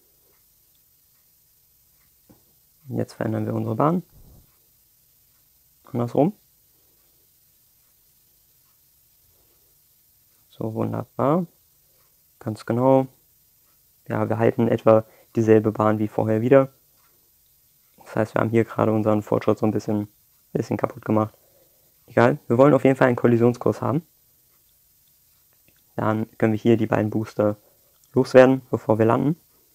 Jetzt verändern wir unsere Bahn. Andersrum. So, wunderbar. Ganz genau. Ja, wir halten etwa dieselbe Bahn wie vorher wieder. Das heißt, wir haben hier gerade unseren Fortschritt so ein bisschen, bisschen kaputt gemacht. Egal, wir wollen auf jeden Fall einen Kollisionskurs haben. Dann können wir hier die beiden Booster loswerden, bevor wir landen.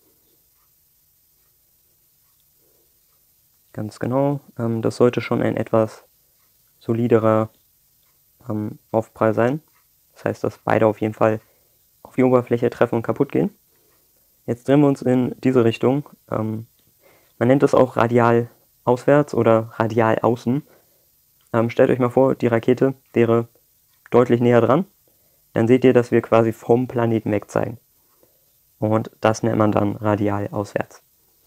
Ganz genau. Ähm, das sollte schon ein etwas soliderer ähm, Aufprall sein. Das heißt, dass beide auf jeden Fall auf die Oberfläche treffen und kaputt gehen. Jetzt drehen wir uns in diese Richtung. Ähm, man nennt es auch radial auswärts oder radial außen. Ähm, stellt euch mal vor, die Rakete wäre deutlich näher dran. Dann seht ihr, dass wir quasi vom Planeten weg zeigen. Und das nennt man dann radial auswärts.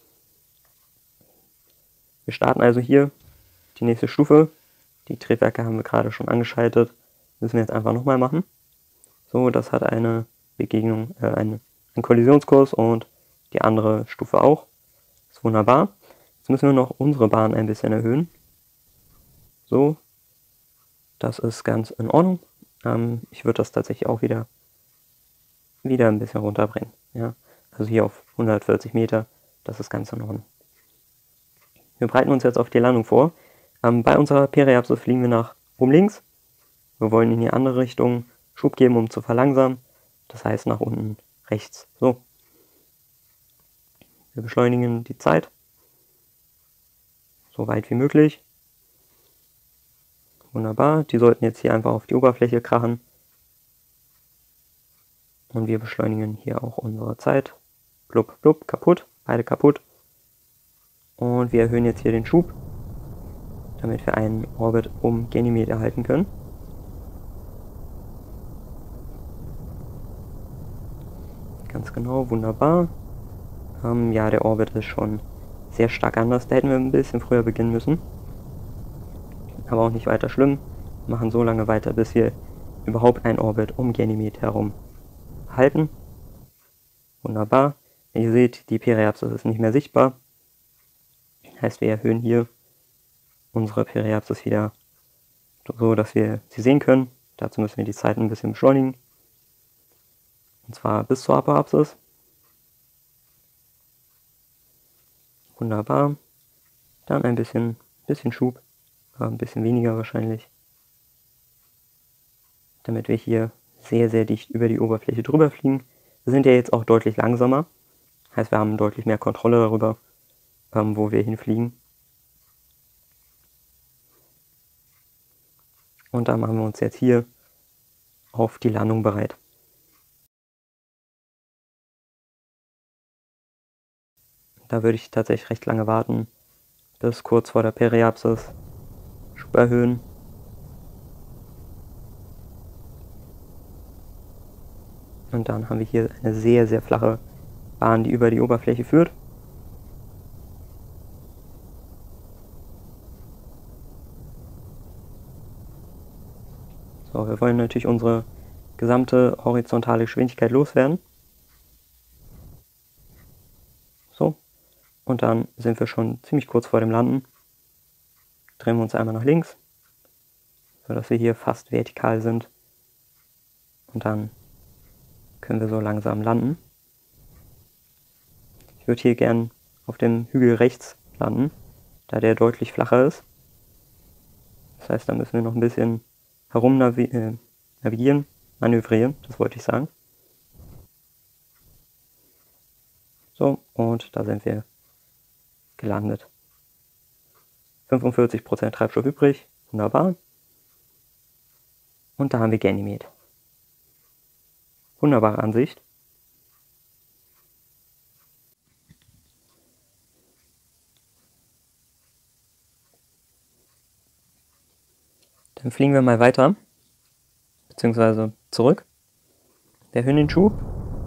Wir starten also hier die nächste Stufe. Die Triebwerke haben wir gerade schon angeschaltet. Müssen wir jetzt einfach nochmal machen. So, das hat eine Begegnung, äh, eine, einen Kollisionskurs und die andere Stufe auch. Ist wunderbar. Jetzt müssen wir noch unsere Bahn ein bisschen erhöhen. So, das ist ganz in Ordnung. Ähm, ich würde das tatsächlich auch wieder, wieder ein bisschen runterbringen. Ja? Also hier auf hundertvierzig Meter, das ist ganz in Ordnung. Wir bereiten uns jetzt auf die Landung vor. Ähm, bei unserer Periapsis fliegen wir nach oben links. Wir wollen in die andere Richtung Schub geben, um zu verlangsamen. Das heißt nach unten rechts. So. Wir beschleunigen die Zeit. So weit wie möglich. Wunderbar. Die sollten jetzt hier einfach auf die Oberfläche krachen. Und wir beschleunigen hier auch unsere Zeit. Blub, blub, kaputt. Beide kaputt. Und wir erhöhen jetzt hier den Schub, damit wir einen Orbit um Ganymede erhalten können. Ganz genau, wunderbar. Ähm, ja, der Orbit ist schon sehr stark anders. Da hätten wir ein bisschen früher beginnen müssen. Aber auch nicht weiter schlimm. Wir machen so lange weiter, bis wir überhaupt einen Orbit um Ganymede herum halten. Wunderbar. Ihr seht, die Periapsis ist nicht mehr sichtbar. Heißt, wir erhöhen hier unsere Periapsis wieder so, dass wir sie sehen können. Dazu müssen wir die Zeit ein bisschen beschleunigen. Und zwar bis zur Apoapsis. Wunderbar. Dann ein bisschen, bisschen Schub. Ein bisschen weniger wahrscheinlich. Damit wir hier sehr, sehr dicht über die Oberfläche drüber fliegen. Wir sind ja jetzt auch deutlich langsamer. Heißt, wir haben deutlich mehr Kontrolle darüber, ähm, wo wir hinfliegen. Und da machen wir uns jetzt hier auf die Landung bereit. Da würde ich tatsächlich recht lange warten, bis kurz vor der Periapsis. Schub erhöhen. Und dann haben wir hier eine sehr, sehr flache Bahn, die über die Oberfläche führt. So, wir wollen natürlich unsere gesamte horizontale Geschwindigkeit loswerden. So, und dann sind wir schon ziemlich kurz vor dem Landen. Drehen wir uns einmal nach links, sodass wir hier fast vertikal sind. Und dann können wir so langsam landen. Ich würde hier gern auf dem Hügel rechts landen, da der deutlich flacher ist. Das heißt, da müssen wir noch ein bisschen herum navi äh, navigieren, manövrieren, das wollte ich sagen. So, und da sind wir gelandet. fünfundvierzig Prozent Treibstoff übrig, wunderbar. Und da haben wir Ganymede. Wunderbare Ansicht. Dann fliegen wir mal weiter, beziehungsweise zurück. Wir erhöhen den Schub,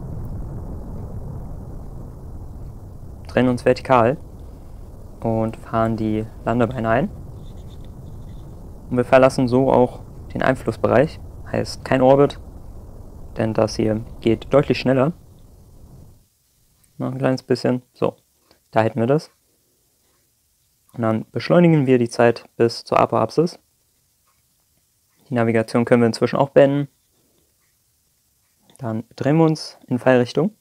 drehen uns vertikal und fahren die Landebeine ein. Und wir verlassen so auch den Einflussbereich, heißt kein Orbit, denn das hier geht deutlich schneller. Noch ein kleines bisschen, so, da hätten wir das. Und dann beschleunigen wir die Zeit bis zur Apoapsis. Die Navigation können wir inzwischen auch beenden. Dann drehen wir uns in Pfeilrichtung.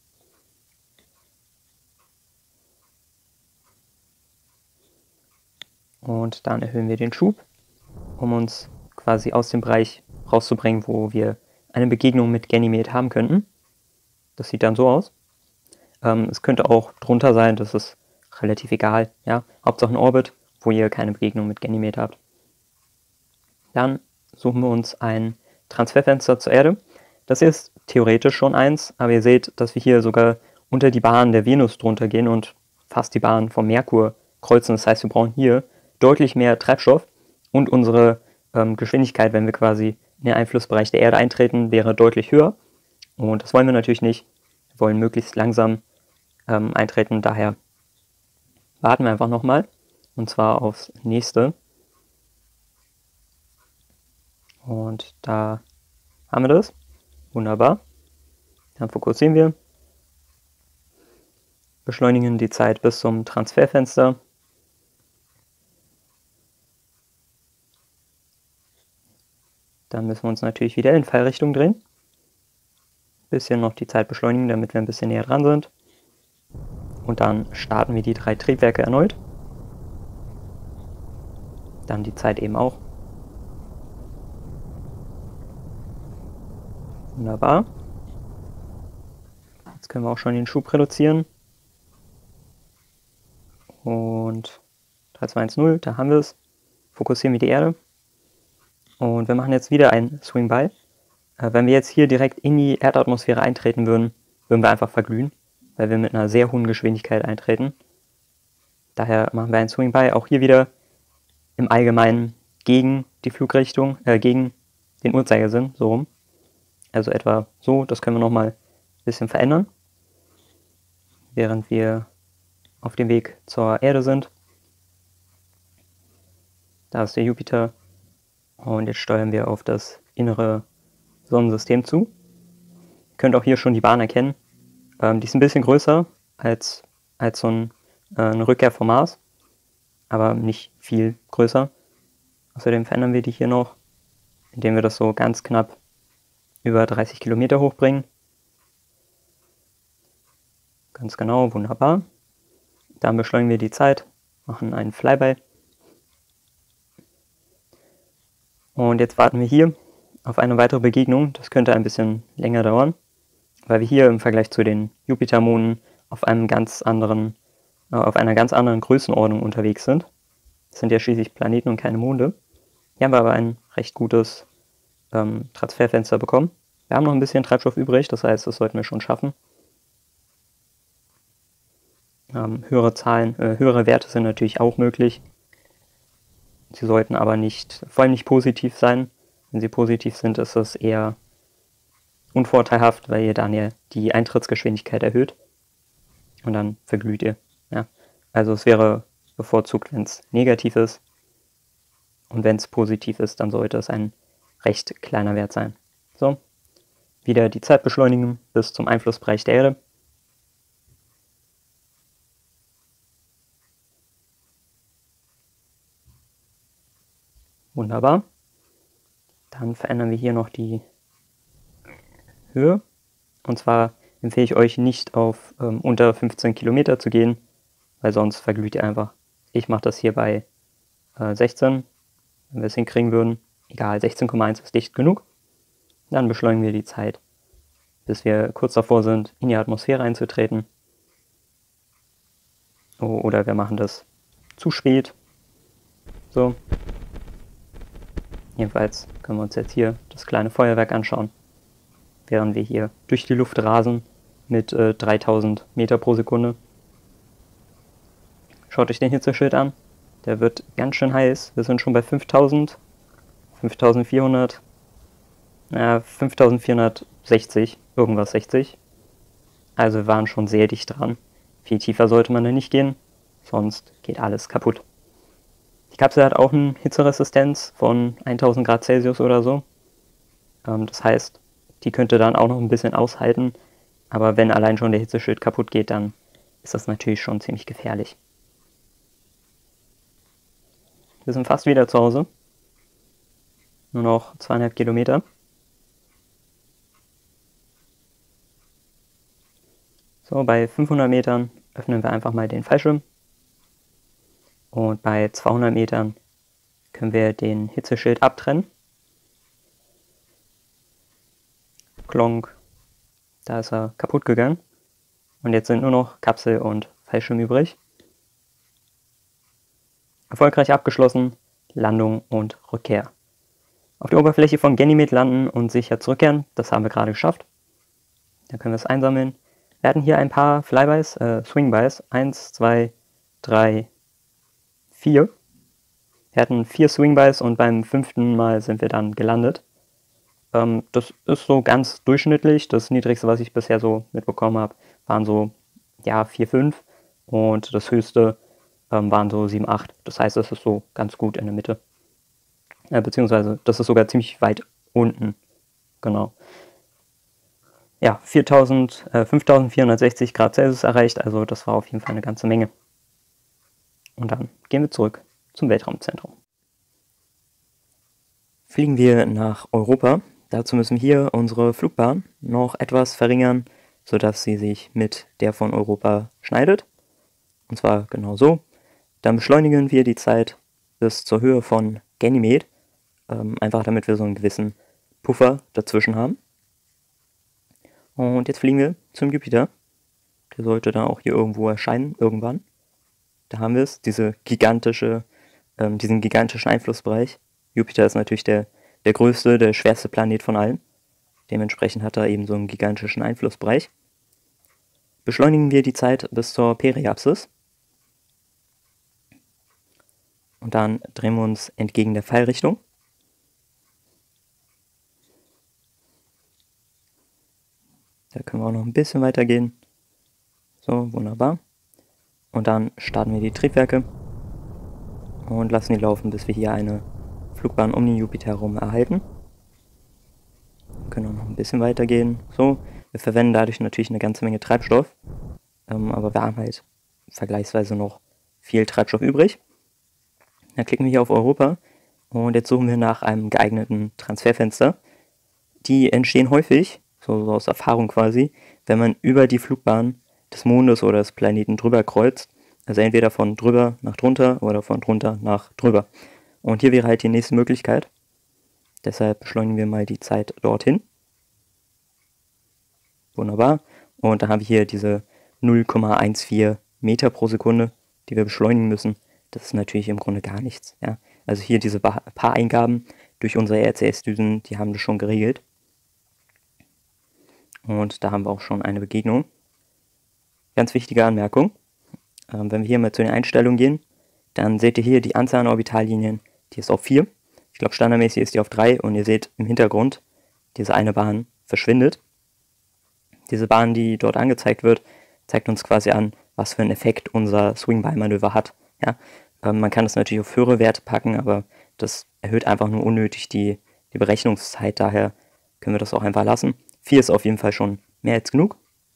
Und dann erhöhen wir den Schub, um uns quasi aus dem Bereich rauszubringen, wo wir eine Begegnung mit Ganymede haben könnten. Das sieht dann so aus. Ähm, es könnte auch drunter sein, das ist relativ egal. Ja? Hauptsache ein Orbit, wo ihr keine Begegnung mit Ganymede habt. Dann suchen wir uns ein Transferfenster zur Erde. Das ist theoretisch schon eins, aber ihr seht, dass wir hier sogar unter die Bahn der Venus drunter gehen und fast die Bahn vom Merkur kreuzen. Das heißt, wir brauchen hier deutlich mehr Treibstoff und unsere ähm, Geschwindigkeit, wenn wir quasi in den Einflussbereich der Erde eintreten, wäre deutlich höher. Und das wollen wir natürlich nicht. Wir wollen möglichst langsam ähm, eintreten. Daher warten wir einfach nochmal, und zwar aufs nächste. Und da haben wir das. Wunderbar. Dann fokussieren wir. Beschleunigen die Zeit bis zum Transferfenster. Dann müssen wir uns natürlich wieder in Pfeilrichtung drehen. Bisschen noch die Zeit beschleunigen, damit wir ein bisschen näher dran sind. Und dann starten wir die drei Triebwerke erneut. Dann die Zeit eben auch. Wunderbar. Jetzt können wir auch schon den Schub reduzieren. Und drei, zwei, eins, null, da haben wir es. Fokussieren wir die Erde. Und wir machen jetzt wieder ein Swing By. Äh, wenn wir jetzt hier direkt in die Erdatmosphäre eintreten würden, würden wir einfach verglühen, weil wir mit einer sehr hohen Geschwindigkeit eintreten. Daher machen wir ein Swing By, auch hier wieder im Allgemeinen gegen die Flugrichtung, äh, gegen den Uhrzeigersinn, so rum. Also etwa so, das können wir nochmal ein bisschen verändern, während wir auf dem Weg zur Erde sind. Da ist der Jupiter und jetzt steuern wir auf das innere Sonnensystem zu. Ihr könnt auch hier schon die Bahn erkennen. Ähm, die ist ein bisschen größer als, als so ein, äh, eine Rückkehr vom Mars, aber nicht viel größer. Außerdem verändern wir die hier noch, indem wir das so ganz knapp über dreißig Kilometer hochbringen. Ganz genau, wunderbar. Dann beschleunigen wir die Zeit, machen einen Flyby. Und jetzt warten wir hier auf eine weitere Begegnung. Das könnte ein bisschen länger dauern, weil wir hier im Vergleich zu den Jupitermonden auf einem ganz anderen, äh, auf einer ganz anderen Größenordnung unterwegs sind. Das sind ja schließlich Planeten und keine Monde. Hier haben wir aber ein recht gutes ähm, Transferfenster bekommen. Wir haben noch ein bisschen Treibstoff übrig, das heißt, das sollten wir schon schaffen. Ähm, höhere Zahlen, äh, höhere Werte sind natürlich auch möglich. Sie sollten aber nicht, vor allem nicht positiv sein. Wenn sie positiv sind, ist das eher unvorteilhaft, weil ihr dann ja die Eintrittsgeschwindigkeit erhöht. Und dann verglüht ihr. Ja. Also es wäre bevorzugt, wenn es negativ ist. Und wenn es positiv ist, dann sollte es ein recht kleiner Wert sein. So, wieder die Zeit beschleunigen bis zum Einflussbereich der Erde. Wunderbar. Dann verändern wir hier noch die Höhe Und zwar empfehle ich euch nicht auf ähm, unter fünfzehn Kilometer zu gehen, weil sonst verglüht ihr einfach. Ich mache das hier bei äh, sechzehn, wenn wir es hinkriegen würden. Egal, sechzehn Komma eins ist dicht genug. Dann beschleunigen wir die Zeit, bis wir kurz davor sind, in die Atmosphäre einzutreten. Oh, oder wir machen das zu spät. So. Jedenfalls können wir uns jetzt hier das kleine Feuerwerk anschauen, während wir hier durch die Luft rasen mit äh, dreitausend Meter pro Sekunde. Schaut euch den Hitzeschild an. Der wird ganz schön heiß. Wir sind schon bei fünftausend, fünftausendvierhundert, äh, fünftausendvierhundertsechzig, irgendwas sechzig. Also wir waren schon sehr dicht dran. Viel tiefer sollte man da nicht gehen, sonst geht alles kaputt. Die Kapsel hat auch eine Hitzeresistenz von tausend Grad Celsius oder so. Ähm, das heißt, die könnte dann auch noch ein bisschen aushalten. Aber wenn allein schon der Hitzeschild kaputt geht, dann ist das natürlich schon ziemlich gefährlich. Wir sind fast wieder zu Hause. Nur noch zweieinhalb Kilometer. So, bei fünfhundert Metern öffnen wir einfach mal den Fallschirm. Und bei zweihundert Metern können wir den Hitzeschild abtrennen. Klonk, da ist er kaputt gegangen. Und jetzt sind nur noch Kapsel und Fallschirm übrig. Erfolgreich abgeschlossen, Landung und Rückkehr. Auf der Oberfläche von Ganymede landen und sicher zurückkehren, das haben wir gerade geschafft. Dann können wir es einsammeln. Wir hatten hier ein paar Flybys, äh, Swingbys. Eins, zwei, drei, vier. Wir hatten vier Swingbys und beim fünften Mal sind wir dann gelandet. Ähm, das ist so ganz durchschnittlich. Das Niedrigste, was ich bisher so mitbekommen habe, waren so ja, vier, fünf. Und das höchste ähm, waren so sieben, acht. Das heißt, es ist so ganz gut in der Mitte. Äh, beziehungsweise, das ist sogar ziemlich weit unten. Genau. Ja, viertausend, äh, fünftausendvierhundertsechzig Grad Celsius erreicht, also das war auf jeden Fall eine ganze Menge. Und dann gehen wir zurück zum Weltraumzentrum. Fliegen wir nach Europa. Dazu müssen wir hier unsere Flugbahn noch etwas verringern, sodass sie sich mit der von Europa schneidet. Und zwar genau so. Dann beschleunigen wir die Zeit bis zur Höhe von Ganymede, ähm, einfach damit wir so einen gewissen Puffer dazwischen haben. Und jetzt fliegen wir zum Jupiter. Der sollte dann auch hier irgendwo erscheinen, irgendwann. Da haben wir es, diese gigantische, ähm, diesen gigantischen Einflussbereich. Jupiter ist natürlich der, der größte, der schwerste Planet von allen. Dementsprechend hat er eben so einen gigantischen Einflussbereich. Beschleunigen wir die Zeit bis zur Periapsis. Und dann drehen wir uns entgegen der Pfeilrichtung. Da können wir auch noch ein bisschen weiter gehen. So, wunderbar. Und dann starten wir die Triebwerke und lassen die laufen, bis wir hier eine Flugbahn um den Jupiter herum erhalten. Wir können auch noch ein bisschen weiter gehen. So, wir verwenden dadurch natürlich eine ganze Menge Treibstoff, ähm, aber wir haben halt vergleichsweise noch viel Treibstoff übrig. Dann klicken wir hier auf Europa und jetzt suchen wir nach einem geeigneten Transferfenster. Die entstehen häufig, so, so aus Erfahrung quasi, wenn man über die Flugbahn des Mondes oder des Planeten drüber kreuzt. Also entweder von drüber nach drunter oder von drunter nach drüber. Und hier wäre halt die nächste Möglichkeit. Deshalb beschleunigen wir mal die Zeit dorthin. Wunderbar. Und dann haben wir hier diese null Komma vierzehn Meter pro Sekunde, die wir beschleunigen müssen. Das ist natürlich im Grunde gar nichts. Ja? Also hier diese paar Eingaben durch unsere R C S-Düsen, die haben das schon geregelt. Und da haben wir auch schon eine Begegnung. Ganz wichtige Anmerkung. Ähm, wenn wir hier mal zu den Einstellungen gehen, dann seht ihr hier die Anzahl an Orbitallinien, die ist auf vier. Ich glaube standardmäßig ist die auf drei und ihr seht im Hintergrund, diese eine Bahn verschwindet. Diese Bahn, die dort angezeigt wird, zeigt uns quasi an, was für einen Effekt unser Swing-By-Manöver hat. Ja? Ähm, man kann das natürlich auf höhere Werte packen, aber das erhöht einfach nur unnötig die, die Berechnungszeit, daher können wir das auch einfach lassen. vier ist auf jeden Fall schon mehr als genug.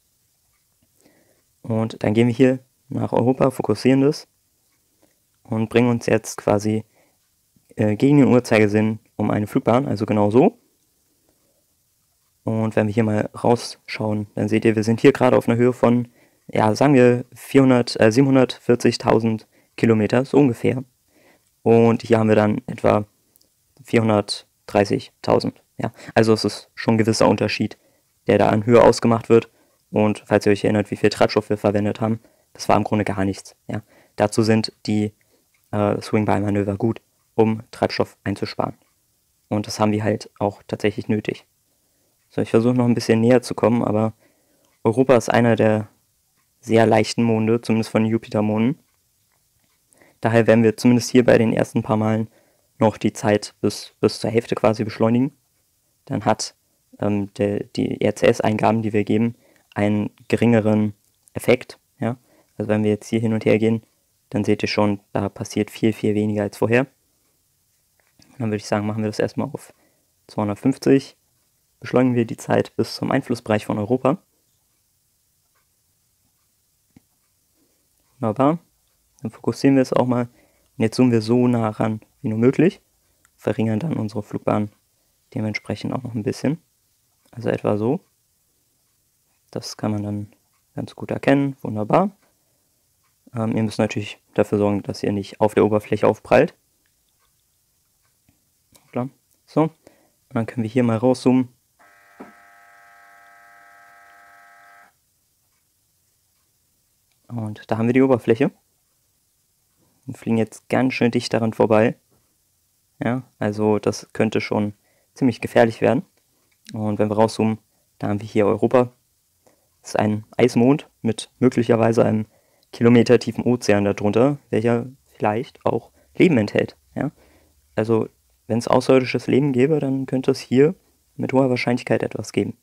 Und dann gehen wir hier nach Europa, fokussieren das und bringen uns jetzt quasi äh, gegen den Uhrzeigersinn um eine Flugbahn, also genau so. Und wenn wir hier mal rausschauen, dann seht ihr, wir sind hier gerade auf einer Höhe von, ja, sagen wir vierhundert, äh, siebenhundertvierzigtausend Kilometer, so ungefähr. Und hier haben wir dann etwa vierhundertdreißigtausend. Ja, also es ist schon ein gewisser Unterschied, der da an Höhe ausgemacht wird. Und falls ihr euch erinnert, wie viel Treibstoff wir verwendet haben, das war im Grunde gar nichts. Ja, dazu sind die äh, Swing-By-Manöver gut, um Treibstoff einzusparen. Und das haben wir halt auch tatsächlich nötig. So, ich versuche noch ein bisschen näher zu kommen, aber Europa ist einer der sehr leichten Monde, zumindest von den Jupitermonden. Daher werden wir zumindest hier bei den ersten paar Malen noch die Zeit bis, bis zur Hälfte quasi beschleunigen. Dann hat ähm, der, die R C S-Eingaben, die wir geben, einen geringeren Effekt. Ja? Also wenn wir jetzt hier hin und her gehen, dann seht ihr schon, da passiert viel, viel weniger als vorher. Dann würde ich sagen, machen wir das erstmal auf zweihundertfünfzig. Beschleunigen wir die Zeit bis zum Einflussbereich von Europa. Wunderbar. Dann fokussieren wir es auch mal. Und jetzt zoomen wir so nah ran wie nur möglich. Verringern dann unsere Flugbahn dementsprechend auch noch ein bisschen. Also etwa so. Das kann man dann ganz gut erkennen. Wunderbar. Ähm, ihr müsst natürlich dafür sorgen, dass ihr nicht auf der Oberfläche aufprallt. Klar. So. Und dann können wir hier mal rauszoomen. Und da haben wir die Oberfläche. Wir fliegen jetzt ganz schön dicht daran vorbei. Ja, also das könnte schon ziemlich gefährlich werden. Und wenn wir rauszoomen, da haben wir hier Europa. Das ist ein Eismond mit möglicherweise einem kilometertiefen Ozean darunter, welcher vielleicht auch Leben enthält. Ja? Also wenn es außerirdisches Leben gäbe, dann könnte es hier mit hoher Wahrscheinlichkeit etwas geben.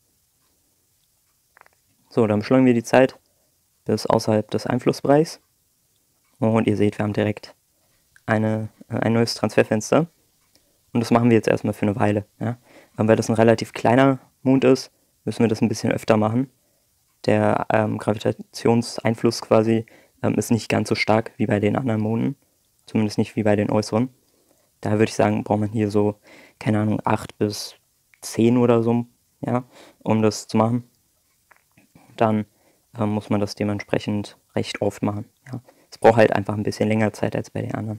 So, dann beschleunigen wir die Zeit bis außerhalb des Einflussbereichs. Und ihr seht, wir haben direkt eine, ein neues Transferfenster. Und das machen wir jetzt erstmal für eine Weile. Ja? Weil das ein relativ kleiner Mond ist, müssen wir das ein bisschen öfter machen. Der ähm, Gravitationseinfluss quasi ähm, ist nicht ganz so stark wie bei den anderen Monden. Zumindest nicht wie bei den äußeren. Daher würde ich sagen, braucht man hier so, keine Ahnung, acht bis zehn oder so, ja, um das zu machen. Dann ähm, muss man das dementsprechend recht oft machen. Ja. Es braucht halt einfach ein bisschen länger Zeit als bei den anderen.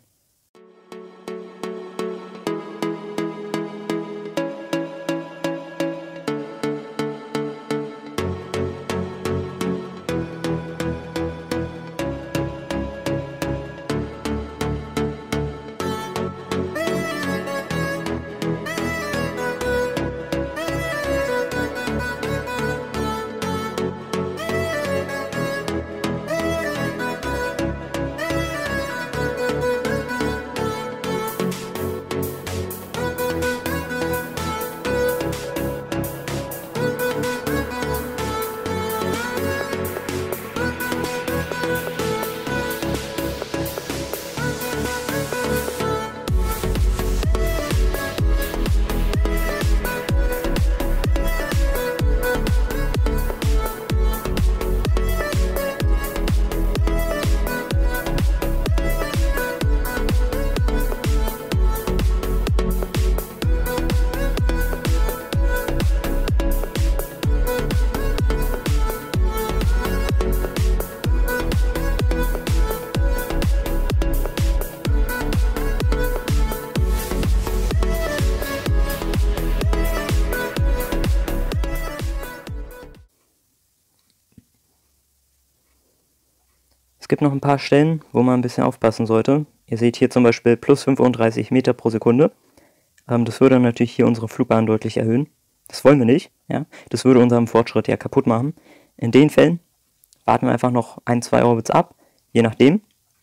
Es gibt noch ein paar Stellen, wo man ein bisschen aufpassen sollte. Ihr seht hier zum Beispiel plus fünfunddreißig Meter pro Sekunde. Ähm, das würde natürlich hier unsere Flugbahn deutlich erhöhen. Das wollen wir nicht. Ja? Das würde unseren Fortschritt ja kaputt machen. In den Fällen warten wir einfach noch ein, zwei Orbits ab, je nachdem.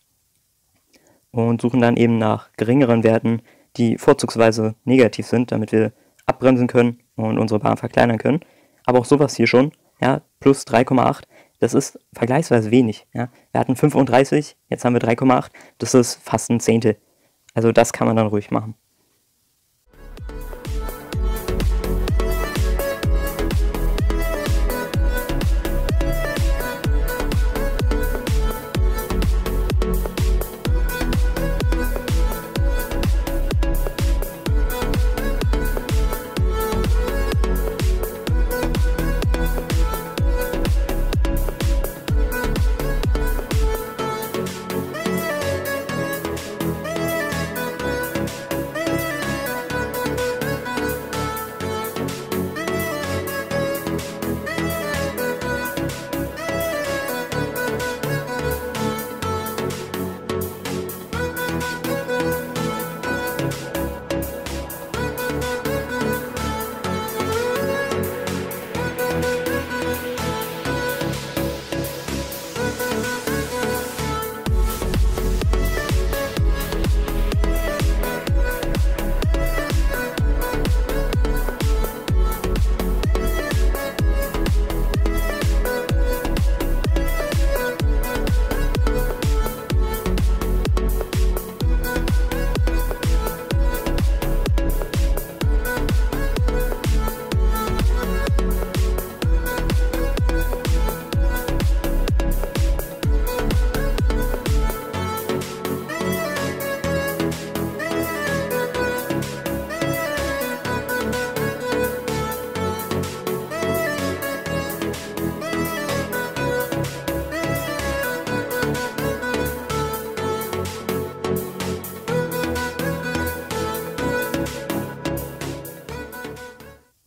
Und suchen dann eben nach geringeren Werten, die vorzugsweise negativ sind, damit wir abbremsen können und unsere Bahn verkleinern können. Aber auch sowas hier schon, ja, plus drei Komma acht. Das ist vergleichsweise wenig. Ja. Wir hatten fünfunddreißig, jetzt haben wir drei Komma acht. Das ist fast ein Zehntel. Also das kann man dann ruhig machen.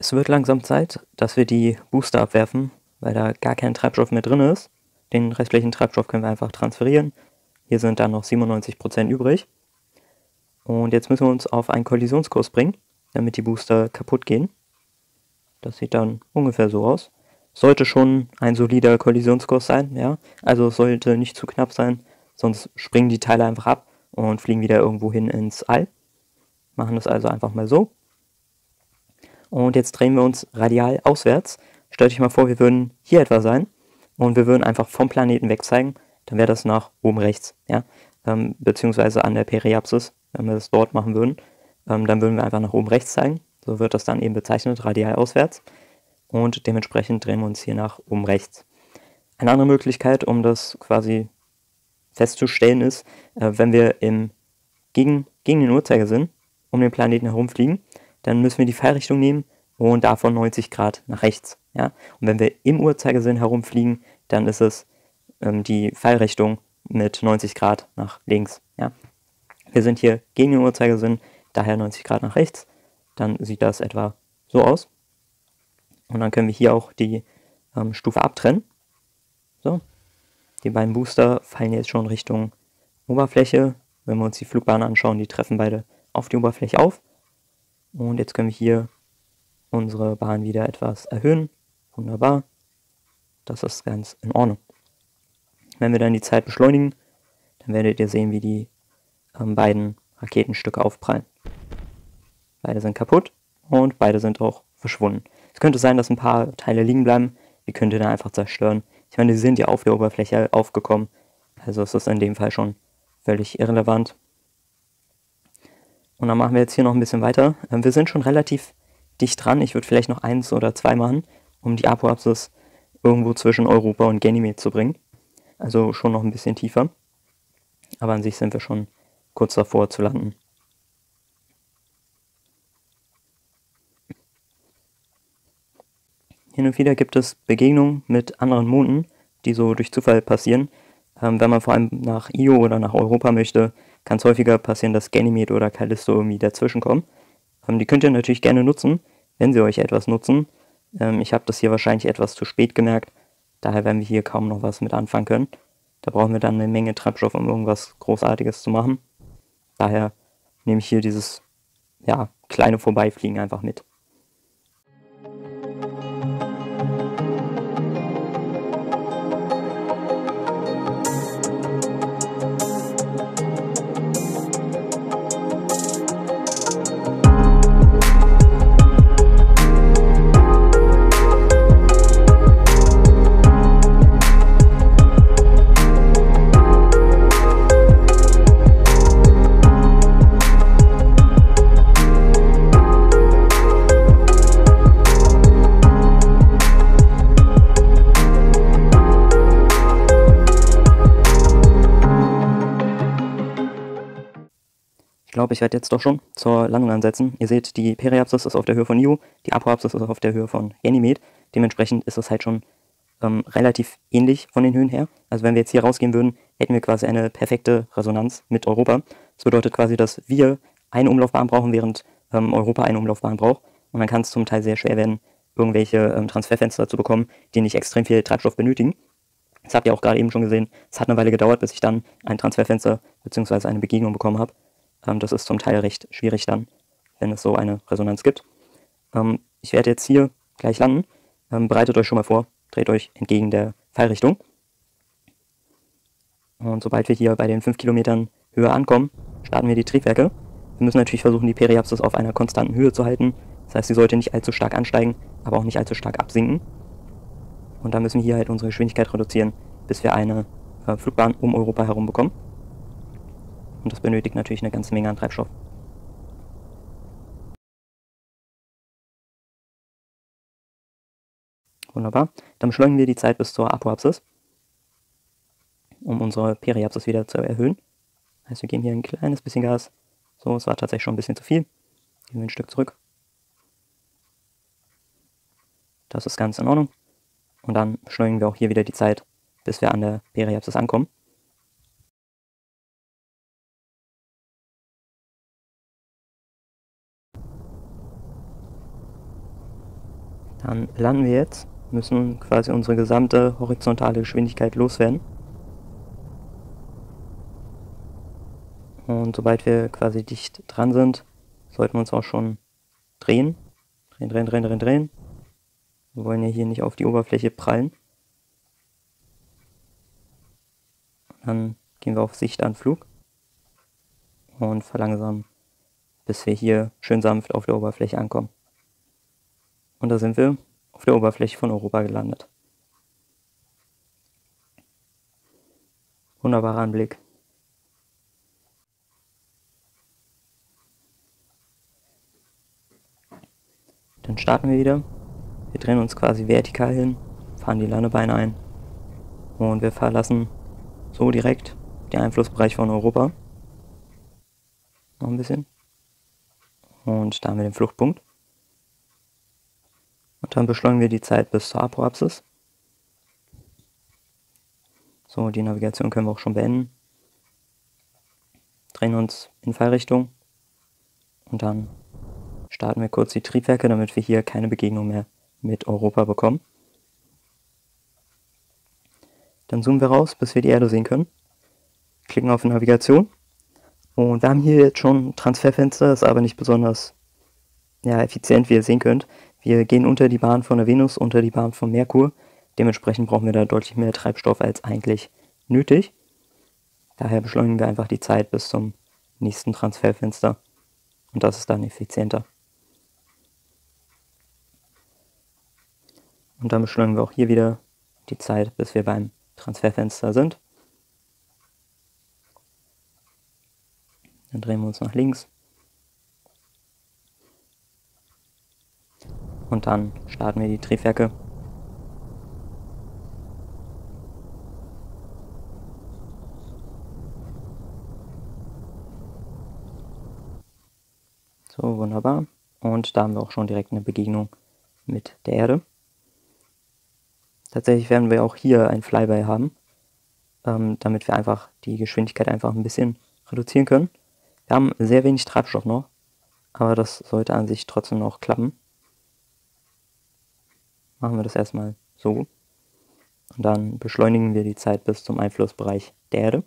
Es wird langsam Zeit, dass wir die Booster abwerfen, weil da gar kein Treibstoff mehr drin ist. Den restlichen Treibstoff können wir einfach transferieren. Hier sind dann noch siebenundneunzig Prozent übrig. Und jetzt müssen wir uns auf einen Kollisionskurs bringen, damit die Booster kaputt gehen. Das sieht dann ungefähr so aus. Sollte schon ein solider Kollisionskurs sein, ja. Also es sollte nicht zu knapp sein, sonst springen die Teile einfach ab und fliegen wieder irgendwo hin ins All. Machen das also einfach mal so. Und jetzt drehen wir uns radial auswärts. Stellt euch mal vor, wir würden hier etwa sein und wir würden einfach vom Planeten weg zeigen. Dann wäre das nach oben rechts, ja, ähm, beziehungsweise an der Periapsis, wenn wir das dort machen würden. Ähm, dann würden wir einfach nach oben rechts zeigen. So wird das dann eben bezeichnet, radial auswärts. Und dementsprechend drehen wir uns hier nach oben rechts. Eine andere Möglichkeit, um das quasi festzustellen, ist, äh, wenn wir im, gegen, gegen den Uhrzeigersinn um den Planeten herumfliegen, dann müssen wir die Fallrichtung nehmen und davon neunzig Grad nach rechts. Ja? Und wenn wir im Uhrzeigersinn herumfliegen, dann ist es ähm, die Fallrichtung mit neunzig Grad nach links. Ja? Wir sind hier gegen den Uhrzeigersinn, daher neunzig Grad nach rechts. Dann sieht das etwa so aus. Und dann können wir hier auch die ähm, Stufe abtrennen. So. Die beiden Booster fallen jetzt schon Richtung Oberfläche. Wenn wir uns die Flugbahn anschauen, die treffen beide auf die Oberfläche auf. Und jetzt können wir hier unsere Bahn wieder etwas erhöhen. Wunderbar. Das ist ganz in Ordnung. Wenn wir dann die Zeit beschleunigen, dann werdet ihr sehen, wie die ähm, beiden Raketenstücke aufprallen. Beide sind kaputt und beide sind auch verschwunden. Es könnte sein, dass ein paar Teile liegen bleiben. Die könnt ihr dann einfach zerstören. Ich meine, die sind ja auf der Oberfläche aufgekommen. Also ist das in dem Fall schon völlig irrelevant. Und dann machen wir jetzt hier noch ein bisschen weiter. Wir sind schon relativ dicht dran. Ich würde vielleicht noch eins oder zwei machen, um die Apoapsis irgendwo zwischen Europa und Ganymed zu bringen. Also schon noch ein bisschen tiefer. Aber an sich sind wir schon kurz davor zu landen. Hin und wieder gibt es Begegnungen mit anderen Monden, die so durch Zufall passieren. Ähm, wenn man vor allem nach Io oder nach Europa möchte, kann es häufiger passieren, dass Ganymed oder Callisto irgendwie dazwischen kommen. Ähm, die könnt ihr natürlich gerne nutzen, wenn sie euch etwas nutzen. Ähm, ich habe das hier wahrscheinlich etwas zu spät gemerkt, daher werden wir hier kaum noch was mit anfangen können. Da brauchen wir dann eine Menge Treibstoff, um irgendwas Großartiges zu machen. Daher nehme ich hier dieses ja, kleine Vorbeifliegen einfach mit. Ich glaube, ich werde jetzt doch schon zur Landung ansetzen. Ihr seht, die Periapsis ist auf der Höhe von Io, die Apoapsis ist auf der Höhe von Ganymed. Dementsprechend ist es halt schon ähm, relativ ähnlich von den Höhen her. Also wenn wir jetzt hier rausgehen würden, hätten wir quasi eine perfekte Resonanz mit Europa. Das bedeutet quasi, dass wir eine Umlaufbahn brauchen, während ähm, Europa eine Umlaufbahn braucht. Und dann kann es zum Teil sehr schwer werden, irgendwelche ähm, Transferfenster zu bekommen, die nicht extrem viel Treibstoff benötigen. Das habt ihr auch gerade eben schon gesehen. Es hat eine Weile gedauert, bis ich dann ein Transferfenster bzw. eine Begegnung bekommen habe. Das ist zum Teil recht schwierig dann, wenn es so eine Resonanz gibt. Ähm, ich werde jetzt hier gleich landen. Ähm, bereitet euch schon mal vor, dreht euch entgegen der Fallrichtung. Und sobald wir hier bei den fünf Kilometern Höhe ankommen, starten wir die Triebwerke. Wir müssen natürlich versuchen, die Periapsis auf einer konstanten Höhe zu halten. Das heißt, sie sollte nicht allzu stark ansteigen, aber auch nicht allzu stark absinken. Und dann müssen wir hier halt unsere Geschwindigkeit reduzieren, bis wir eine äh, Flugbahn um Europa herum bekommen. Und das benötigt natürlich eine ganze Menge an Treibstoff. Wunderbar. Dann beschleunigen wir die Zeit bis zur Apoapsis, um unsere Periapsis wieder zu erhöhen. Das heißt, wir geben hier ein kleines bisschen Gas. So, es war tatsächlich schon ein bisschen zu viel. Gehen wir ein Stück zurück. Das ist ganz in Ordnung. Und dann beschleunigen wir auch hier wieder die Zeit, bis wir an der Periapsis ankommen. Dann landen wir jetzt, müssen quasi unsere gesamte horizontale Geschwindigkeit loswerden. Und sobald wir quasi dicht dran sind, sollten wir uns auch schon drehen. Drehen, drehen, drehen, drehen, drehen. Wir wollen ja hier nicht auf die Oberfläche prallen. Dann gehen wir auf Sichtanflug und verlangsamen, bis wir hier schön sanft auf der Oberfläche ankommen. Und da sind wir auf der Oberfläche von Europa gelandet. Wunderbarer Anblick. Dann starten wir wieder. Wir drehen uns quasi vertikal hin, fahren die Landebeine ein und wir verlassen so direkt den Einflussbereich von Europa. Noch ein bisschen. Und da haben wir den Fluchtpunkt. Und dann beschleunigen wir die Zeit bis zur Apoapsis. So, die Navigation können wir auch schon beenden. Drehen uns in Fallrichtung und dann starten wir kurz die Triebwerke, damit wir hier keine Begegnung mehr mit Europa bekommen. Dann zoomen wir raus, bis wir die Erde sehen können. Klicken auf Navigation. Und wir haben hier jetzt schon ein Transferfenster, ist aber nicht besonders ja, effizient, wie ihr sehen könnt. Wir gehen unter die Bahn von der Venus, unter die Bahn von Merkur. Dementsprechend brauchen wir da deutlich mehr Treibstoff als eigentlich nötig. Daher beschleunigen wir einfach die Zeit bis zum nächsten Transferfenster. Und das ist dann effizienter. Und dann beschleunigen wir auch hier wieder die Zeit, bis wir beim Transferfenster sind. Dann drehen wir uns nach links. Und dann starten wir die Triebwerke. So, wunderbar. Und da haben wir auch schon direkt eine Begegnung mit der Erde. Tatsächlich werden wir auch hier ein Flyby haben, ähm, damit wir einfach die Geschwindigkeit einfach ein bisschen reduzieren können. Wir haben sehr wenig Treibstoff noch, aber das sollte an sich trotzdem noch klappen. Machen wir das erstmal so. Und dann beschleunigen wir die Zeit bis zum Einflussbereich der Erde.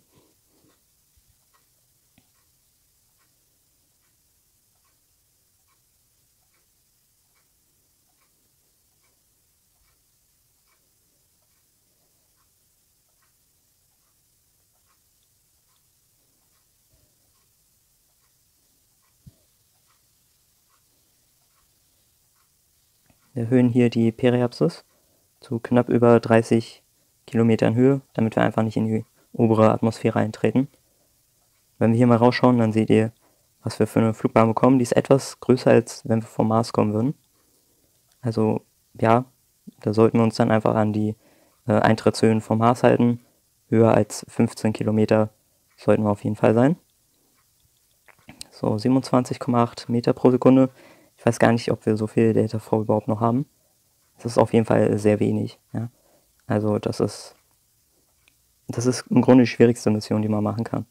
Wir erhöhen hier die Periapsis zu knapp über dreißig Kilometern Höhe, damit wir einfach nicht in die obere Atmosphäre eintreten. Wenn wir hier mal rausschauen, dann seht ihr, was wir für eine Flugbahn bekommen. Die ist etwas größer, als wenn wir vom Mars kommen würden. Also ja, da sollten wir uns dann einfach an die äh, Eintrittshöhen vom Mars halten. Höher als fünfzehn Kilometer sollten wir auf jeden Fall sein. So, siebenundzwanzig Komma acht Meter pro Sekunde. Ich weiß gar nicht, ob wir so viel Delta V überhaupt noch haben. Das ist auf jeden Fall sehr wenig. Ja? Also das ist, das ist im Grunde die schwierigste Mission, die man machen kann.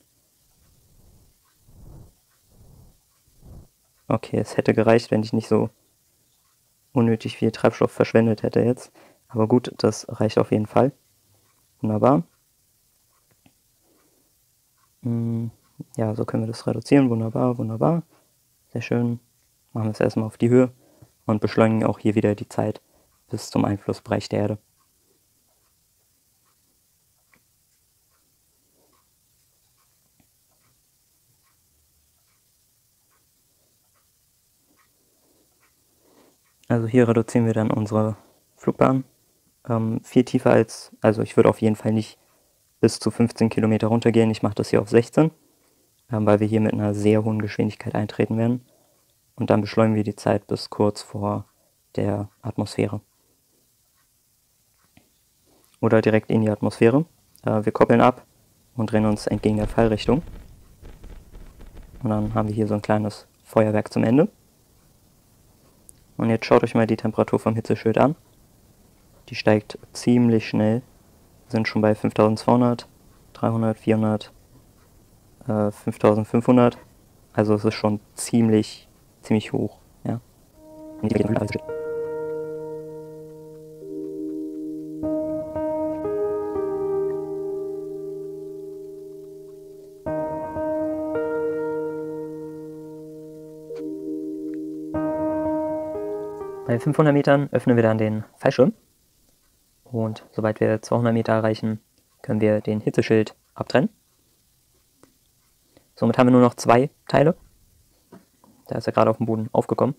Okay, es hätte gereicht, wenn ich nicht so unnötig viel Treibstoff verschwendet hätte jetzt. Aber gut, das reicht auf jeden Fall. Wunderbar. Ja, so können wir das reduzieren. Wunderbar, wunderbar. Sehr schön. Machen wir es erstmal auf die Höhe und beschleunigen auch hier wieder die Zeit bis zum Einflussbereich der Erde. Also hier reduzieren wir dann unsere Flugbahn ähm, viel tiefer als, also ich würde auf jeden Fall nicht bis zu fünfzehn Kilometer runtergehen. Ich mache das hier auf sechzehn, ähm, weil wir hier mit einer sehr hohen Geschwindigkeit eintreten werden. Und dann beschleunigen wir die Zeit bis kurz vor der Atmosphäre. Oder direkt in die Atmosphäre. Äh, wir koppeln ab und drehen uns entgegen der Fallrichtung. Und dann haben wir hier so ein kleines Feuerwerk zum Ende. Und jetzt schaut euch mal die Temperatur vom Hitzeschild an. Die steigt ziemlich schnell. Wir sind schon bei fünftausendzweihundert, dreihundert, vierhundert, äh, fünftausendfünfhundert. Also es ist schon ziemlich, ziemlich hoch. Ja. Bei fünfhundert Metern öffnen wir dann den Fallschirm. Und sobald wir zweihundert Meter erreichen, können wir den Hitzeschild abtrennen. Somit haben wir nur noch zwei Teile. Da ist er gerade auf dem Boden aufgekommen.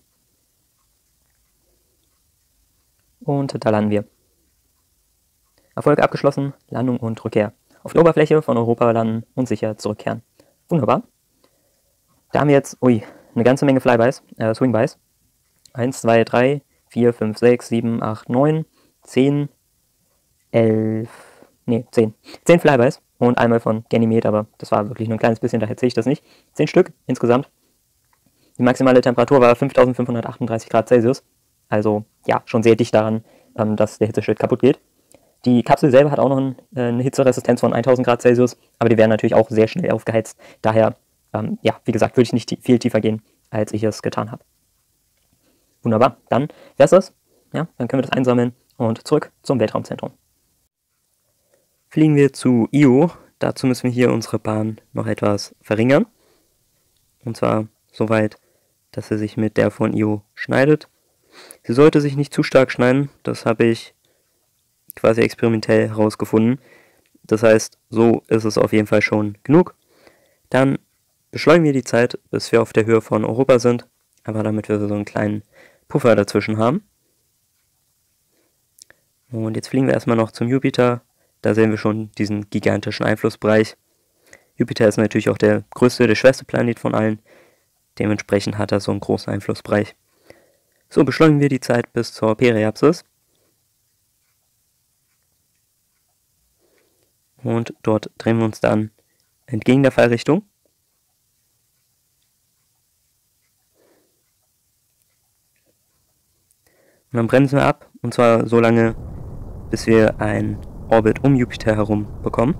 Und da landen wir. Erfolg abgeschlossen, Landung und Rückkehr. Auf der Oberfläche von Europa landen und sicher zurückkehren. Wunderbar. Da haben wir jetzt, ui, eine ganze Menge Flybys, äh, Swingbys. eins, zwei, drei, vier, fünf, sechs, sieben, acht, neun, zehn, elf, nee, zehn. zehn Flybys und einmal von Ganymede, aber das war wirklich nur ein kleines bisschen, daher zähle ich das nicht. zehn Stück insgesamt. Die maximale Temperatur war fünftausendfünfhundertachtunddreißig Grad Celsius. Also ja, schon sehr dicht daran, ähm, dass der Hitzeschild kaputt geht. Die Kapsel selber hat auch noch ein, äh, eine Hitzeresistenz von tausend Grad Celsius, aber die werden natürlich auch sehr schnell aufgeheizt. Daher, ähm, ja, wie gesagt, würde ich nicht viel tiefer gehen, als ich es getan habe. Wunderbar, dann wäre es das. Ja, dann können wir das einsammeln und zurück zum Weltraumzentrum. Fliegen wir zu Io. Dazu müssen wir hier unsere Bahn noch etwas verringern. Und zwar so weit, dass sie sich mit der von Io schneidet. Sie sollte sich nicht zu stark schneiden, das habe ich quasi experimentell herausgefunden. Das heißt, so ist es auf jeden Fall schon genug. Dann beschleunigen wir die Zeit, bis wir auf der Höhe von Europa sind, aber damit wir so einen kleinen Puffer dazwischen haben. Und jetzt fliegen wir erstmal noch zum Jupiter. Da sehen wir schon diesen gigantischen Einflussbereich. Jupiter ist natürlich auch der größte, der schwerste Planet von allen. Dementsprechend hat er so einen großen Einflussbereich. So beschleunigen wir die Zeit bis zur Periapsis. Und dort drehen wir uns dann entgegen der Fallrichtung. Und dann bremsen wir ab, und zwar so lange, bis wir einen Orbit um Jupiter herum bekommen.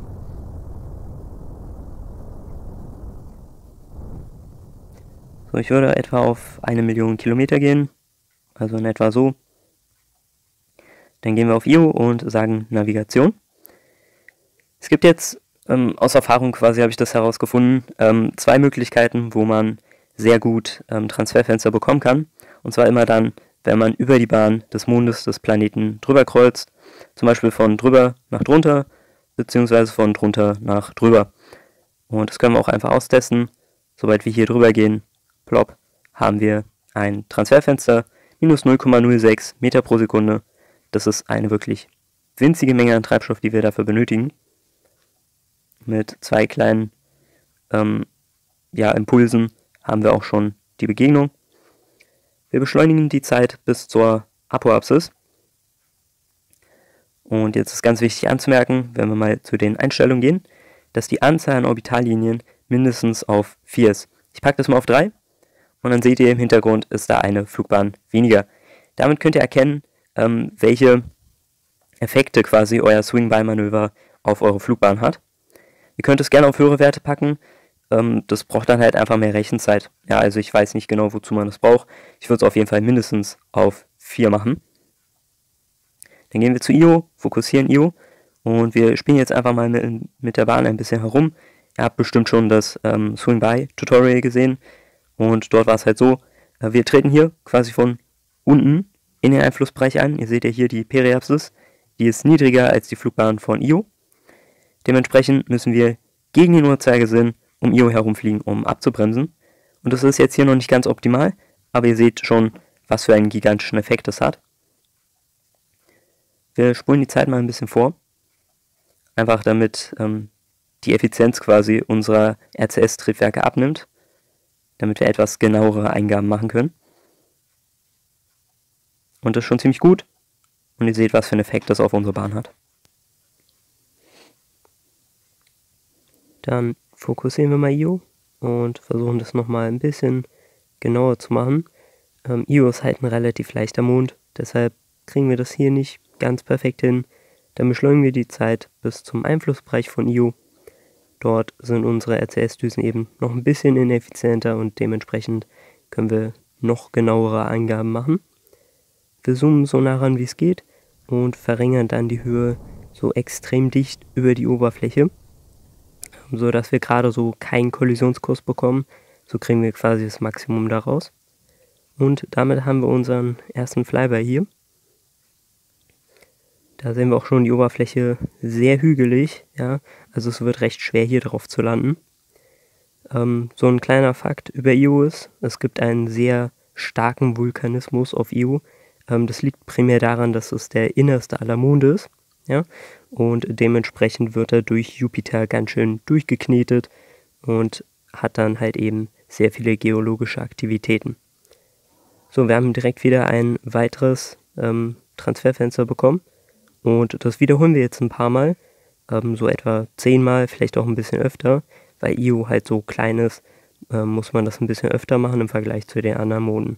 So, ich würde etwa auf eine Million Kilometer gehen, also in etwa so. Dann gehen wir auf Io und sagen Navigation. Es gibt jetzt, ähm, aus Erfahrung quasi habe ich das herausgefunden, ähm, zwei Möglichkeiten, wo man sehr gut ähm, Transferfenster bekommen kann. Und zwar immer dann, wenn man über die Bahn des Mondes, des Planeten drüber kreuzt. Zum Beispiel von drüber nach drunter, beziehungsweise von drunter nach drüber. Und das können wir auch einfach austesten. Sobald wir hier drüber gehen, plopp, haben wir ein Transferfenster, minus null Komma null sechs Meter pro Sekunde. Das ist eine wirklich winzige Menge an Treibstoff, die wir dafür benötigen. Mit zwei kleinen ähm, ja, Impulsen haben wir auch schon die Begegnung. Wir beschleunigen die Zeit bis zur Apoapsis. Und jetzt ist ganz wichtig anzumerken, wenn wir mal zu den Einstellungen gehen, dass die Anzahl an Orbitallinien mindestens auf vier ist. Ich packe das mal auf drei und dann seht ihr im Hintergrund ist da eine Flugbahn weniger. Damit könnt ihr erkennen, ähm, welche Effekte quasi euer Swing-By-Manöver auf eure Flugbahn hat. Ihr könnt es gerne auf höhere Werte packen, ähm, das braucht dann halt einfach mehr Rechenzeit. Ja, also ich weiß nicht genau, wozu man das braucht. Ich würde es auf jeden Fall mindestens auf vier machen. Dann gehen wir zu Io, fokussieren Io und wir spielen jetzt einfach mal mit, mit der Bahn ein bisschen herum. Ihr habt bestimmt schon das ähm, Swing-By-Tutorial gesehen und dort war es halt so, äh, wir treten hier quasi von unten in den Einflussbereich ein. Ihr seht ja hier die Periapsis, die ist niedriger als die Flugbahn von Io. Dementsprechend müssen wir gegen den Uhrzeigersinn um Io herumfliegen, um abzubremsen. Und das ist jetzt hier noch nicht ganz optimal, aber ihr seht schon, was für einen gigantischen Effekt das hat. Wir spulen die Zeit mal ein bisschen vor, einfach damit ähm, die Effizienz quasi unserer R C S-Triebwerke abnimmt, damit wir etwas genauere Eingaben machen können. Und das ist schon ziemlich gut und ihr seht, was für einen Effekt das auf unsere Bahn hat. Dann fokussieren wir mal Io und versuchen das nochmal ein bisschen genauer zu machen. Ähm, Io ist halt ein relativ leichter Mond, deshalb kriegen wir das hier nicht ganz perfekt hin. Dann beschleunigen wir die Zeit bis zum Einflussbereich von Io. Dort sind unsere R C S-Düsen eben noch ein bisschen ineffizienter und dementsprechend können wir noch genauere Eingaben machen. Wir zoomen so nah ran, wie es geht und verringern dann die Höhe so extrem dicht über die Oberfläche, so dass wir gerade so keinen Kollisionskurs bekommen. So kriegen wir quasi das Maximum daraus. Und damit haben wir unseren ersten Flyby hier. Da sehen wir auch schon die Oberfläche sehr hügelig, ja, also es wird recht schwer hier drauf zu landen. Ähm, so ein kleiner Fakt über Io ist, es gibt einen sehr starken Vulkanismus auf Io. Ähm, das liegt primär daran, dass es der innerste aller Monde ist, ja, und dementsprechend wird er durch Jupiter ganz schön durchgeknetet und hat dann halt eben sehr viele geologische Aktivitäten. So, wir haben direkt wieder ein weiteres ähm, Transferfenster bekommen. Und das wiederholen wir jetzt ein paar Mal, ähm, so etwa zehnmal, vielleicht auch ein bisschen öfter, weil Io halt so klein ist, äh, muss man das ein bisschen öfter machen im Vergleich zu den anderen Monden.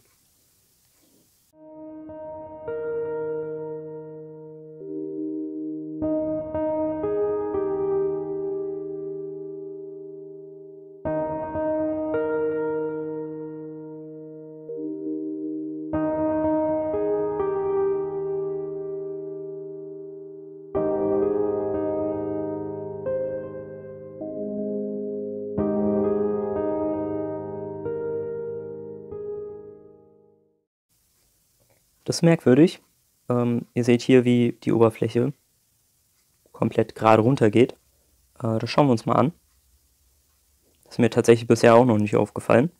Das ist merkwürdig. Ähm, ihr seht hier, wie die Oberfläche komplett gerade runter geht. Äh, das schauen wir uns mal an. Das ist mir tatsächlich bisher auch noch nicht aufgefallen.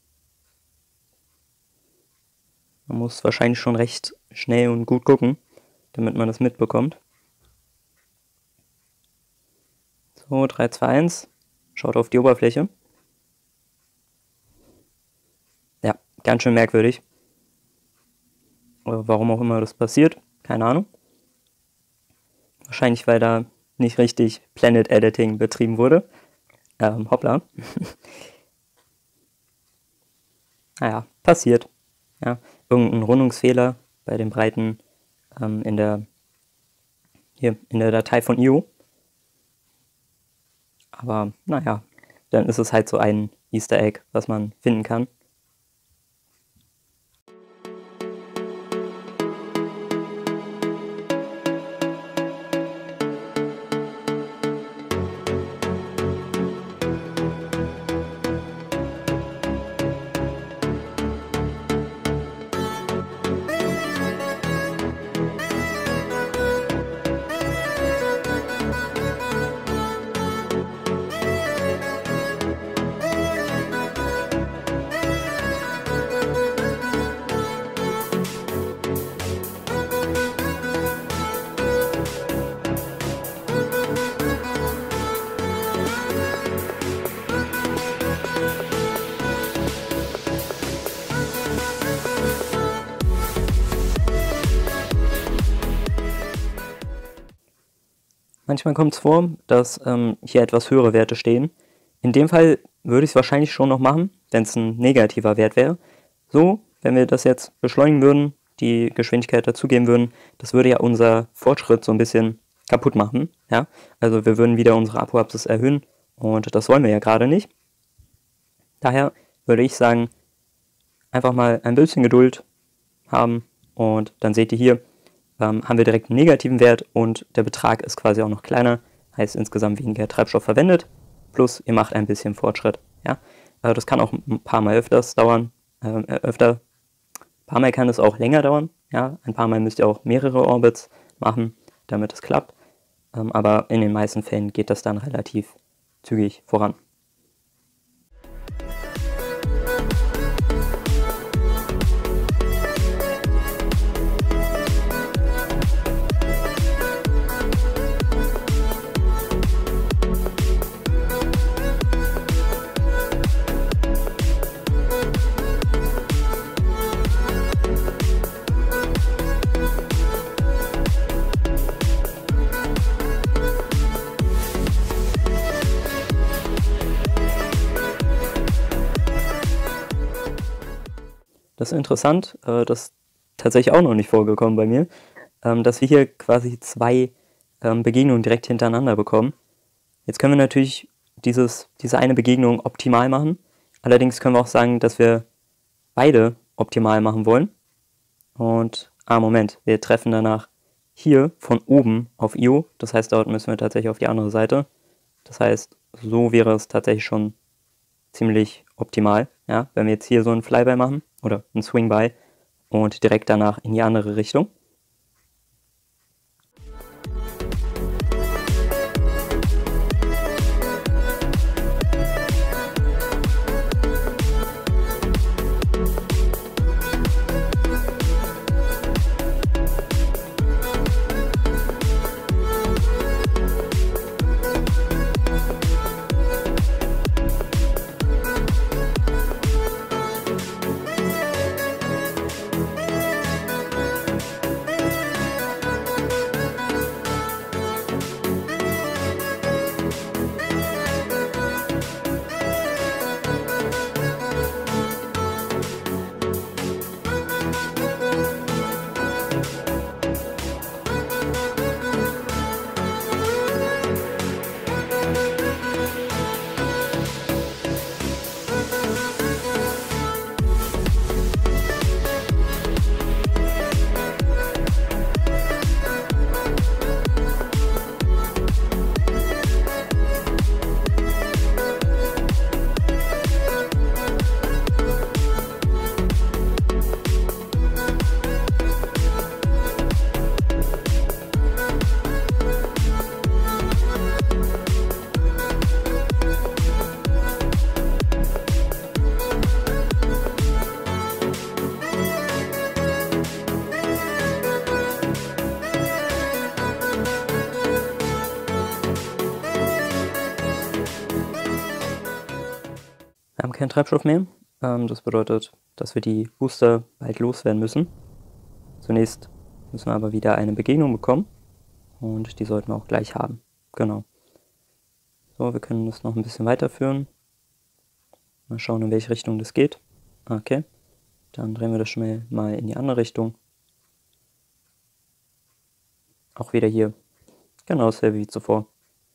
Man muss wahrscheinlich schon recht schnell und gut gucken, damit man das mitbekommt. So, drei, zwei, eins. Schaut auf die Oberfläche. Ja, ganz schön merkwürdig. Oder warum auch immer das passiert, keine Ahnung. Wahrscheinlich, weil da nicht richtig Planet Editing betrieben wurde. Ähm, hoppla. Naja, passiert. Ja, irgendein Rundungsfehler bei den Breiten ähm, in der hier in der Datei von Io. Aber naja, dann ist es halt so ein Easter Egg, was man finden kann. Manchmal kommt es vor, dass ähm, hier etwas höhere Werte stehen. In dem Fall würde ich es wahrscheinlich schon noch machen, wenn es ein negativer Wert wäre. So, wenn wir das jetzt beschleunigen würden, die Geschwindigkeit dazugeben würden, das würde ja unser Fortschritt so ein bisschen kaputt machen. Ja? Also wir würden wieder unsere Apoapsis erhöhen und das wollen wir ja gerade nicht. Daher würde ich sagen, einfach mal ein bisschen Geduld haben und dann seht ihr hier, Ähm, haben wir direkt einen negativen Wert und der Betrag ist quasi auch noch kleiner, heißt insgesamt weniger Treibstoff verwendet, plus ihr macht ein bisschen Fortschritt. Ja? Äh, das kann auch ein paar Mal öfters dauern, äh, öfter, ein paar Mal kann es auch länger dauern, ja? Ein paar Mal müsst ihr auch mehrere Orbits machen, damit es klappt, ähm, aber in den meisten Fällen geht das dann relativ zügig voran. Das ist interessant, äh, das ist tatsächlich auch noch nicht vorgekommen bei mir, ähm, dass wir hier quasi zwei ähm, Begegnungen direkt hintereinander bekommen. Jetzt können wir natürlich dieses, diese eine Begegnung optimal machen, allerdings können wir auch sagen, dass wir beide optimal machen wollen. Und, ah Moment, wir treffen danach hier von oben auf Io, das heißt, dort müssen wir tatsächlich auf die andere Seite. Das heißt, so wäre es tatsächlich schon ziemlich optimal, ja, wenn wir jetzt hier so einen Flyby machen oder ein Swing By und direkt danach in die andere Richtung. Wir haben keinen Treibstoff mehr. Ähm, das bedeutet, dass wir die Booster bald loswerden müssen. Zunächst müssen wir aber wieder eine Begegnung bekommen. Und die sollten wir auch gleich haben. Genau. So, wir können das noch ein bisschen weiterführen. Mal schauen, in welche Richtung das geht. Okay. Dann drehen wir das schnell mal in die andere Richtung. Auch wieder hier. Genau dasselbe wie zuvor.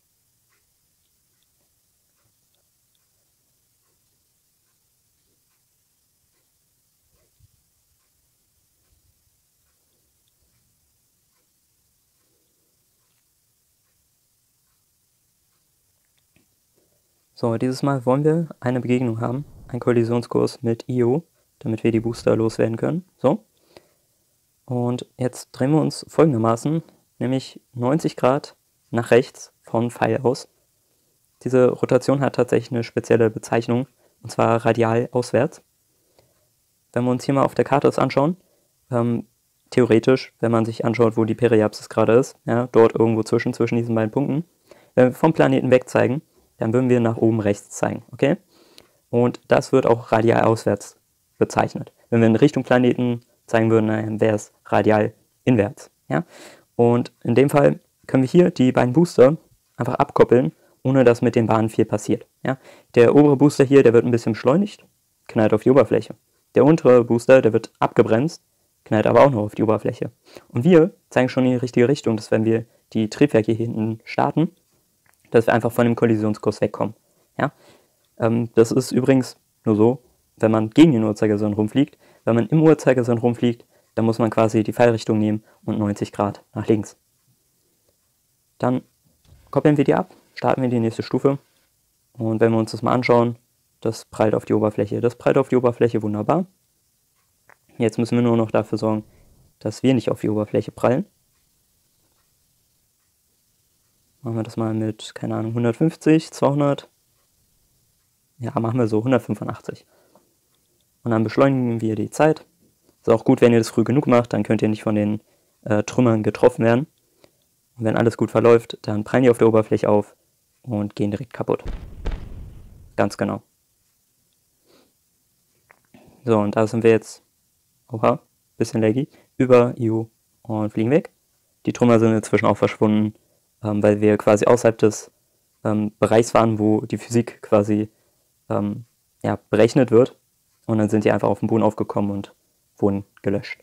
So, dieses Mal wollen wir eine Begegnung haben, einen Kollisionskurs mit Io, damit wir die Booster loswerden können. So. Und jetzt drehen wir uns folgendermaßen, nämlich neunzig Grad nach rechts von Pfeil aus. Diese Rotation hat tatsächlich eine spezielle Bezeichnung, und zwar radial auswärts. Wenn wir uns hier mal auf der Karte das anschauen, ähm, theoretisch, wenn man sich anschaut, wo die Periapsis gerade ist, ja, dort irgendwo zwischen, zwischen diesen beiden Punkten, wenn wir vom Planeten weg zeigen, dann würden wir nach oben rechts zeigen, okay? Und das wird auch radial auswärts bezeichnet. Wenn wir in Richtung Planeten zeigen würden, dann wäre es radial inwärts, ja? Und in dem Fall können wir hier die beiden Booster einfach abkoppeln, ohne dass mit den Bahnen viel passiert, ja? Der obere Booster hier, der wird ein bisschen beschleunigt, knallt auf die Oberfläche. Der untere Booster, der wird abgebremst, knallt aber auch noch auf die Oberfläche. Und wir zeigen schon in die richtige Richtung, dass wenn wir die Triebwerke hier hinten starten, dass wir einfach von dem Kollisionskurs wegkommen. Ja? Ähm, das ist übrigens nur so, wenn man gegen den Uhrzeigersinn rumfliegt. Wenn man im Uhrzeigersinn rumfliegt, dann muss man quasi die Pfeilrichtung nehmen und neunzig Grad nach links. Dann koppeln wir die ab, starten wir die nächste Stufe. Und wenn wir uns das mal anschauen, das prallt auf die Oberfläche. Das prallt auf die Oberfläche, wunderbar. Jetzt müssen wir nur noch dafür sorgen, dass wir nicht auf die Oberfläche prallen. Machen wir das mal mit, keine Ahnung, hundertfünfzig, zweihundert. Ja, machen wir so, hundertfünfundachtzig. Und dann beschleunigen wir die Zeit. Ist auch gut, wenn ihr das früh genug macht, dann könnt ihr nicht von den äh, Trümmern getroffen werden. Und wenn alles gut verläuft, dann prallen die auf der Oberfläche auf und gehen direkt kaputt. Ganz genau. So, und da sind wir jetzt, oha, bisschen laggy, über Io und fliegen weg. Die Trümmer sind inzwischen auch verschwunden, ähm, weil wir quasi außerhalb des ähm, Bereichs waren, wo die Physik quasi ähm, ja, berechnet wird. Und dann sind die einfach auf den Boden aufgekommen und wurden gelöscht.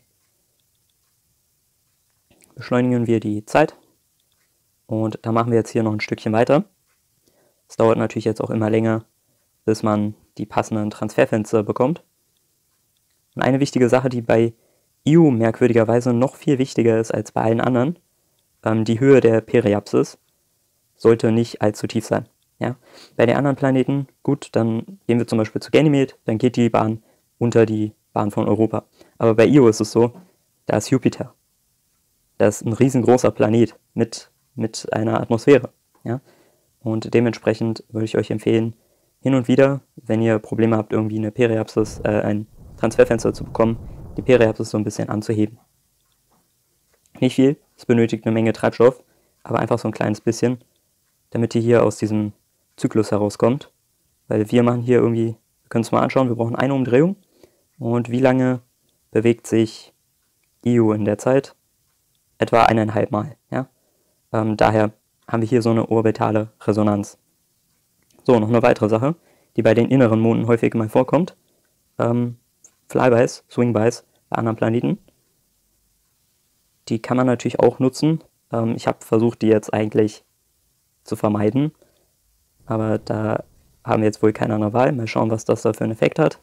Beschleunigen wir die Zeit. Und da machen wir jetzt hier noch ein Stückchen weiter. Es dauert natürlich jetzt auch immer länger, bis man die passenden Transferfenster bekommt. Und eine wichtige Sache, die bei Io merkwürdigerweise noch viel wichtiger ist als bei allen anderen, ähm, die Höhe der Periapsis sollte nicht allzu tief sein. Ja? Bei den anderen Planeten, gut, dann gehen wir zum Beispiel zu Ganymed, dann geht die Bahn unter die Bahn von Europa. Aber bei Io ist es so, da ist Jupiter. Das ist ein riesengroßer Planet mit, mit einer Atmosphäre. Ja? Und dementsprechend würde ich euch empfehlen, hin und wieder, wenn ihr Probleme habt, irgendwie eine Periapsis, äh, ein Transferfenster zu bekommen, die Periapsis so ein bisschen anzuheben. Nicht viel, es benötigt eine Menge Treibstoff, aber einfach so ein kleines bisschen, damit ihr hier aus diesem Zyklus herauskommt. Weil wir machen hier irgendwie, wir können es mal anschauen, wir brauchen eine Umdrehung. Und wie lange bewegt sich Io in der Zeit? Etwa eineinhalb Mal. Ja? Ähm, daher haben wir hier so eine orbitale Resonanz. So, noch eine weitere Sache, die bei den inneren Monden häufig mal vorkommt. Ähm, Flybys, Swingbys bei anderen Planeten. Die kann man natürlich auch nutzen. Ähm, ich habe versucht, die jetzt eigentlich zu vermeiden. Aber da haben wir jetzt wohl keine andere Wahl. Mal schauen, was das da für einen Effekt hat.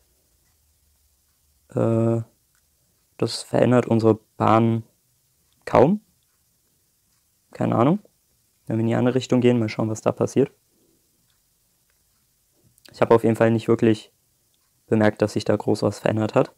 Äh, das verändert unsere Bahn kaum. Keine Ahnung. Wenn wir in die andere Richtung gehen, mal schauen, was da passiert. Ich habe auf jeden Fall nicht wirklich bemerkt, dass sich da groß was verändert hat.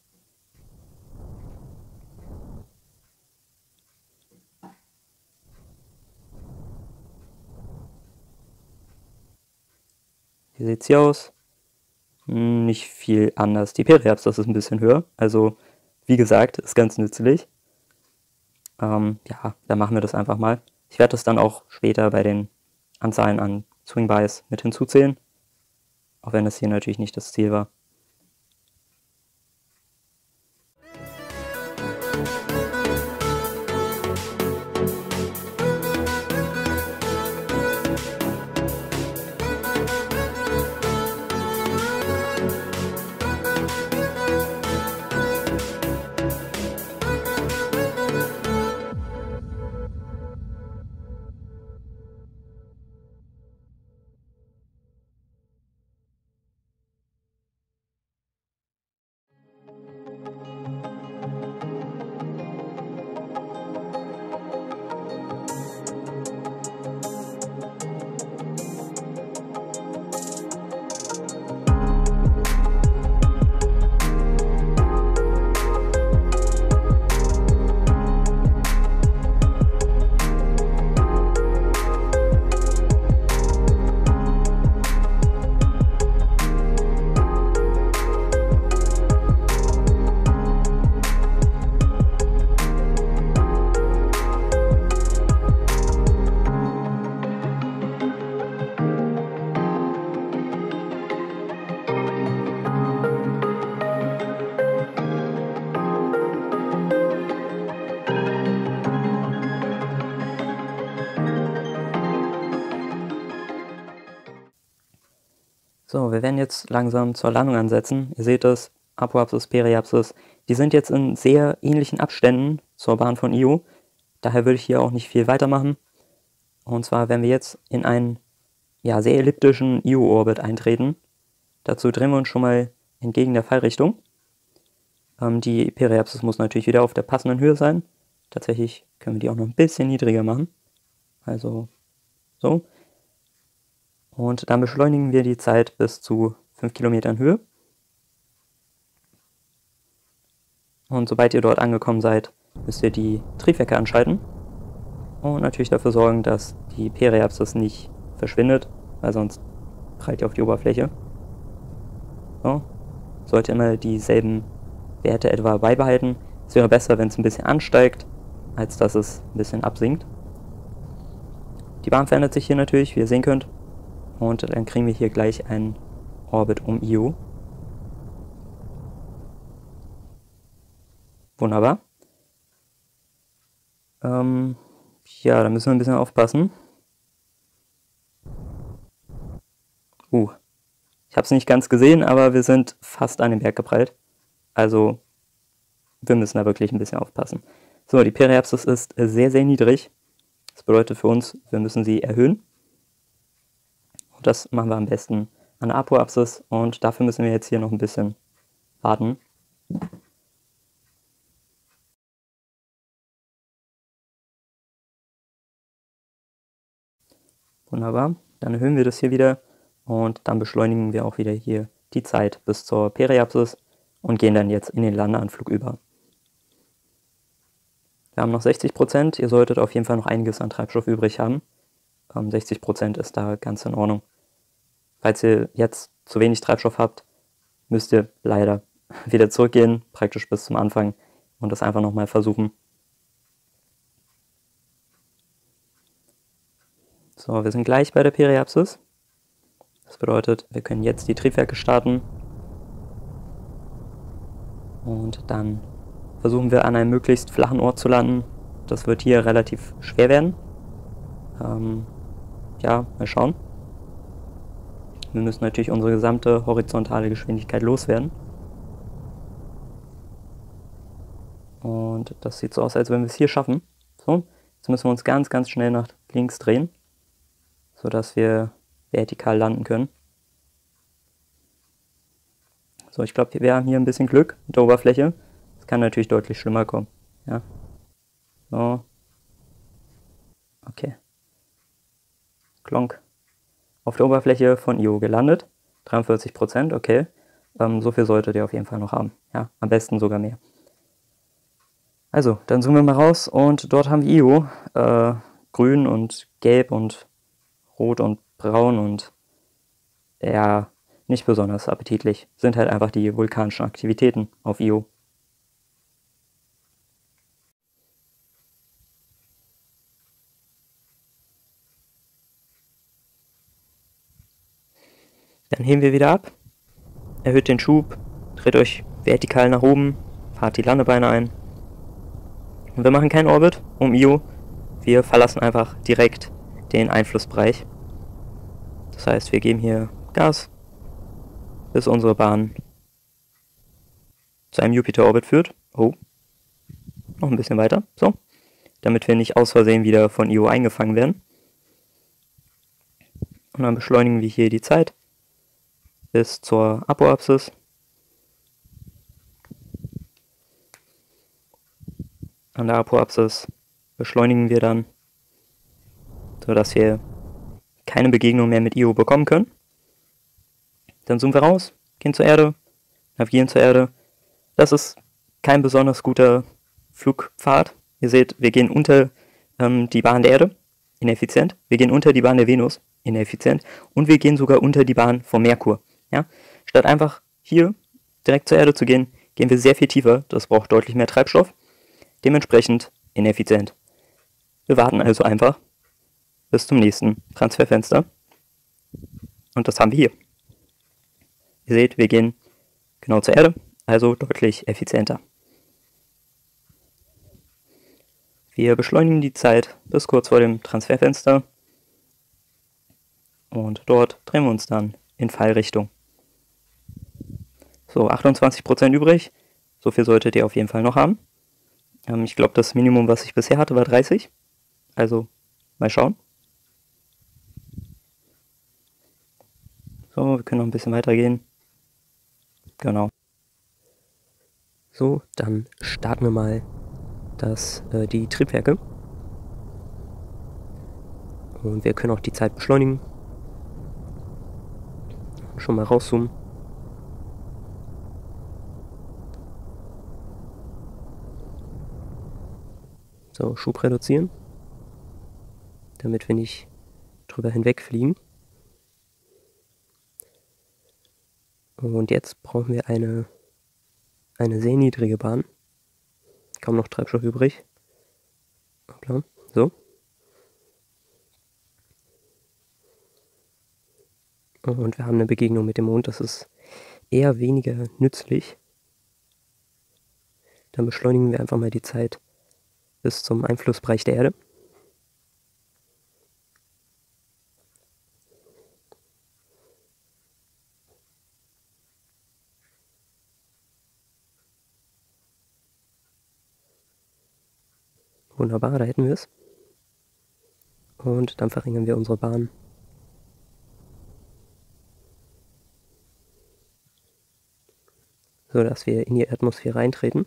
Wie sieht es hier aus? Nicht viel anders. Die Periapsis ist ein bisschen höher. Also, wie gesagt, ist ganz nützlich. Ähm, ja, dann machen wir das einfach mal. Ich werde das dann auch später bei den Anzahlen an Swingbys mit hinzuzählen. Auch wenn das hier natürlich nicht das Ziel war. So, wir werden jetzt langsam zur Landung ansetzen. Ihr seht es, Apoapsis, Periapsis, die sind jetzt in sehr ähnlichen Abständen zur Bahn von Io. Daher würde ich hier auch nicht viel weitermachen. Und zwar werden wir jetzt in einen ja, sehr elliptischen Io-Orbit eintreten. Dazu drehen wir uns schon mal entgegen der Fallrichtung. Ähm, die Periapsis muss natürlich wieder auf der passenden Höhe sein. Tatsächlich können wir die auch noch ein bisschen niedriger machen. Also so. Und dann beschleunigen wir die Zeit bis zu fünf Kilometern Höhe. Und sobald ihr dort angekommen seid, müsst ihr die Triebwerke anschalten. Und natürlich dafür sorgen, dass die Periapsis nicht verschwindet, weil sonst prallt ihr auf die Oberfläche. So. Sollte immer dieselben Werte etwa beibehalten. Es wäre besser, wenn es ein bisschen ansteigt, als dass es ein bisschen absinkt. Die Bahn verändert sich hier natürlich, wie ihr sehen könnt. Und dann kriegen wir hier gleich einen Orbit um Io. Wunderbar. Ähm, ja, da müssen wir ein bisschen aufpassen. Uh, ich habe es nicht ganz gesehen, aber wir sind fast an den Berg geprallt. Also, wir müssen da wirklich ein bisschen aufpassen. So, die Periapsis ist sehr, sehr niedrig. Das bedeutet für uns, wir müssen sie erhöhen. Und das machen wir am besten an der Apoapsis. Und dafür müssen wir jetzt hier noch ein bisschen warten. Wunderbar. Dann erhöhen wir das hier wieder. Und dann beschleunigen wir auch wieder hier die Zeit bis zur Periapsis. und gehen dann jetzt in den Landeanflug über. Wir haben noch sechzig Prozent, ihr solltet auf jeden Fall noch einiges an Treibstoff übrig haben. Ähm, sechzig Prozent ist da ganz in Ordnung. Falls ihr jetzt zu wenig Treibstoff habt, müsst ihr leider wieder zurückgehen, praktisch bis zum Anfang, und das einfach nochmal versuchen. So, wir sind gleich bei der Periapsis. Das bedeutet, wir können jetzt die Triebwerke starten. Und dann versuchen wir an einem möglichst flachen Ort zu landen. Das wird hier relativ schwer werden. Ähm, ja, mal schauen. Wir müssen natürlich unsere gesamte horizontale Geschwindigkeit loswerden. Und das sieht so aus, als wenn wir es hier schaffen. So, jetzt müssen wir uns ganz, ganz schnell nach links drehen, sodass wir vertikal landen können. So, ich glaube, wir haben hier ein bisschen Glück mit der Oberfläche. Es kann natürlich deutlich schlimmer kommen. Ja. So. Okay. Klonk. Auf der Oberfläche von I O gelandet. dreiundvierzig Prozent, okay. Ähm, so viel solltet ihr auf jeden Fall noch haben. Ja, am besten sogar mehr. Also, dann zoomen wir mal raus und dort haben wir I O. Äh, grün und gelb und rot und braun und ja, nicht besonders appetitlich. Sind halt einfach die vulkanischen Aktivitäten auf I O. Dann heben wir wieder ab, erhöht den Schub, dreht euch vertikal nach oben, fahrt die Landebeine ein. Und wir machen keinen Orbit um I O, wir verlassen einfach direkt den Einflussbereich. Das heißt, wir geben hier Gas, bis unsere Bahn zu einem Jupiter-Orbit führt. Oh, noch ein bisschen weiter, so, damit wir nicht aus Versehen wieder von I O eingefangen werden. Und dann beschleunigen wir hier die Zeit bis zur Apoapsis. An der Apoapsis beschleunigen wir dann, sodass wir keine Begegnung mehr mit I O bekommen können. Dann zoomen wir raus, gehen zur Erde, navigieren zur Erde. Das ist kein besonders guter Flugpfad. Ihr seht, wir gehen unter ähm, die Bahn der Erde, ineffizient. Wir gehen unter die Bahn der Venus, ineffizient. Und wir gehen sogar unter die Bahn vom Merkur. Ja? Statt einfach hier direkt zur Erde zu gehen, gehen wir sehr viel tiefer. Das braucht deutlich mehr Treibstoff. Dementsprechend ineffizient. Wir warten also einfach bis zum nächsten Transferfenster. Und das haben wir hier. Ihr seht, wir gehen genau zur Erde, also deutlich effizienter. Wir beschleunigen die Zeit bis kurz vor dem Transferfenster. Und dort drehen wir uns dann in Fallrichtung. So, achtundzwanzig Prozent übrig. So viel solltet ihr auf jeden Fall noch haben. Ähm, ich glaube, das Minimum, was ich bisher hatte, war dreißig. Also, mal schauen. So, wir können noch ein bisschen weitergehen. Genau. So, dann starten wir mal das, äh, die Triebwerke. Und wir können auch die Zeit beschleunigen. Schon mal rauszoomen. So, Schub reduzieren, damit wir nicht drüber hinwegfliegen. Und jetzt brauchen wir eine, eine sehr niedrige Bahn. Kaum noch Treibstoff übrig. Hoppla. So. Und wir haben eine Begegnung mit dem Mond. Das ist eher weniger nützlich. Dann beschleunigen wir einfach mal die Zeit bis zum Einflussbereich der Erde. Wunderbar, da hätten wir es. Und dann verringern wir unsere Bahn. So dass wir in die Atmosphäre eintreten.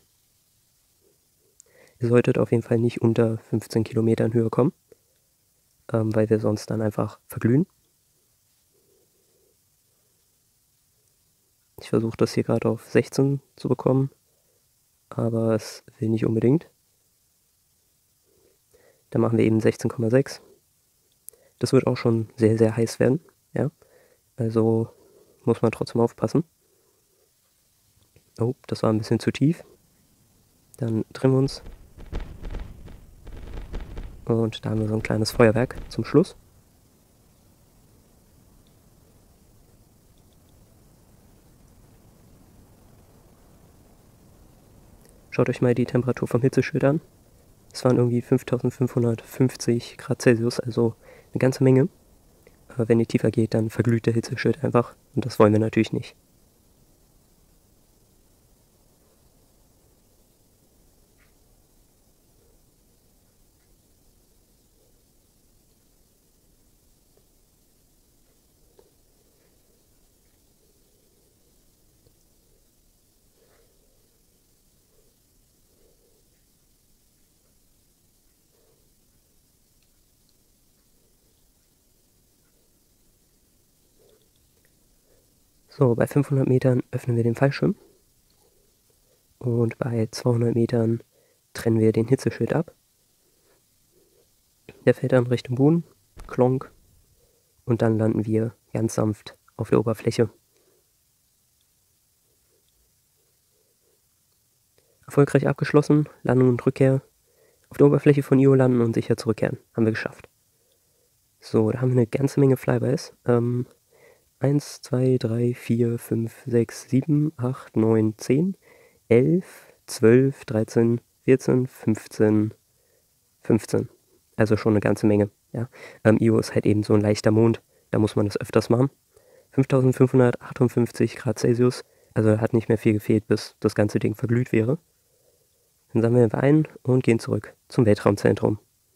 Ihr solltet auf jeden Fall nicht unter fünfzehn Kilometern Höhe kommen, ähm, weil wir sonst dann einfach verglühen. Ich versuche das hier gerade auf sechzehn zu bekommen, aber es will nicht unbedingt. Dann machen wir eben sechzehn Komma sechs. Das wird auch schon sehr, sehr heiß werden, ja. Also muss man trotzdem aufpassen. Oh, das war ein bisschen zu tief. Dann drehen wir uns. Und da haben wir so ein kleines Feuerwerk zum Schluss. Schaut euch mal die Temperatur vom Hitzeschild an. Es waren irgendwie fünftausendfünfhundertfünfzig Grad Celsius, also eine ganze Menge. Aber wenn ihr tiefer geht, dann verglüht der Hitzeschild einfach. Und das wollen wir natürlich nicht. So, bei fünfhundert Metern öffnen wir den Fallschirm. Und bei zweihundert Metern trennen wir den Hitzeschild ab. Der fällt dann Richtung Boden, klonk, und dann landen wir ganz sanft auf der Oberfläche. Erfolgreich abgeschlossen, Landung und Rückkehr. Auf der Oberfläche von Io landen und sicher zurückkehren. Haben wir geschafft. So, da haben wir eine ganze Menge Flybys. Ähm, eins, zwei, drei, vier, fünf, sechs, sieben, acht, neun, zehn, elf, zwölf, dreizehn, vierzehn, fünfzehn, fünfzehn. Also schon eine ganze Menge. Ja. Ähm, Io ist halt eben so ein leichter Mond. Da muss man das öfters machen. fünftausendfünfhundertachtundfünfzig Grad Celsius. Also hat nicht mehr viel gefehlt, bis das ganze Ding verglüht wäre. Dann sammeln wir ein und gehen zurück zum Weltraumzentrum.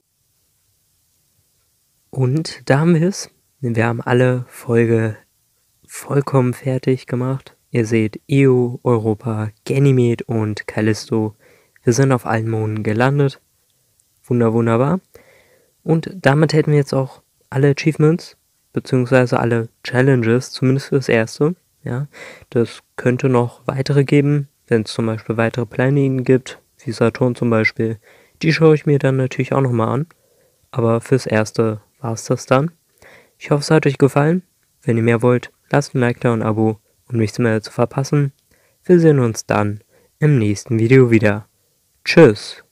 Und da haben wir es. Wir haben alle Folge vollkommen fertig gemacht. Ihr seht Io, Europa, Ganymed und Callisto. Wir sind auf allen Monden gelandet. Wunder, wunderbar. Und damit hätten wir jetzt auch alle Achievements, beziehungsweise alle Challenges, zumindest für das erste. Ja, das könnte noch weitere geben, wenn es zum Beispiel weitere Planeten gibt, wie Saturn zum Beispiel. Die schaue ich mir dann natürlich auch nochmal an. Aber fürs erste war es das dann. Ich hoffe, es hat euch gefallen. Wenn ihr mehr wollt, lasst ein Like da und ein Abo, um nichts mehr zu verpassen. Wir sehen uns dann im nächsten Video wieder. Tschüss!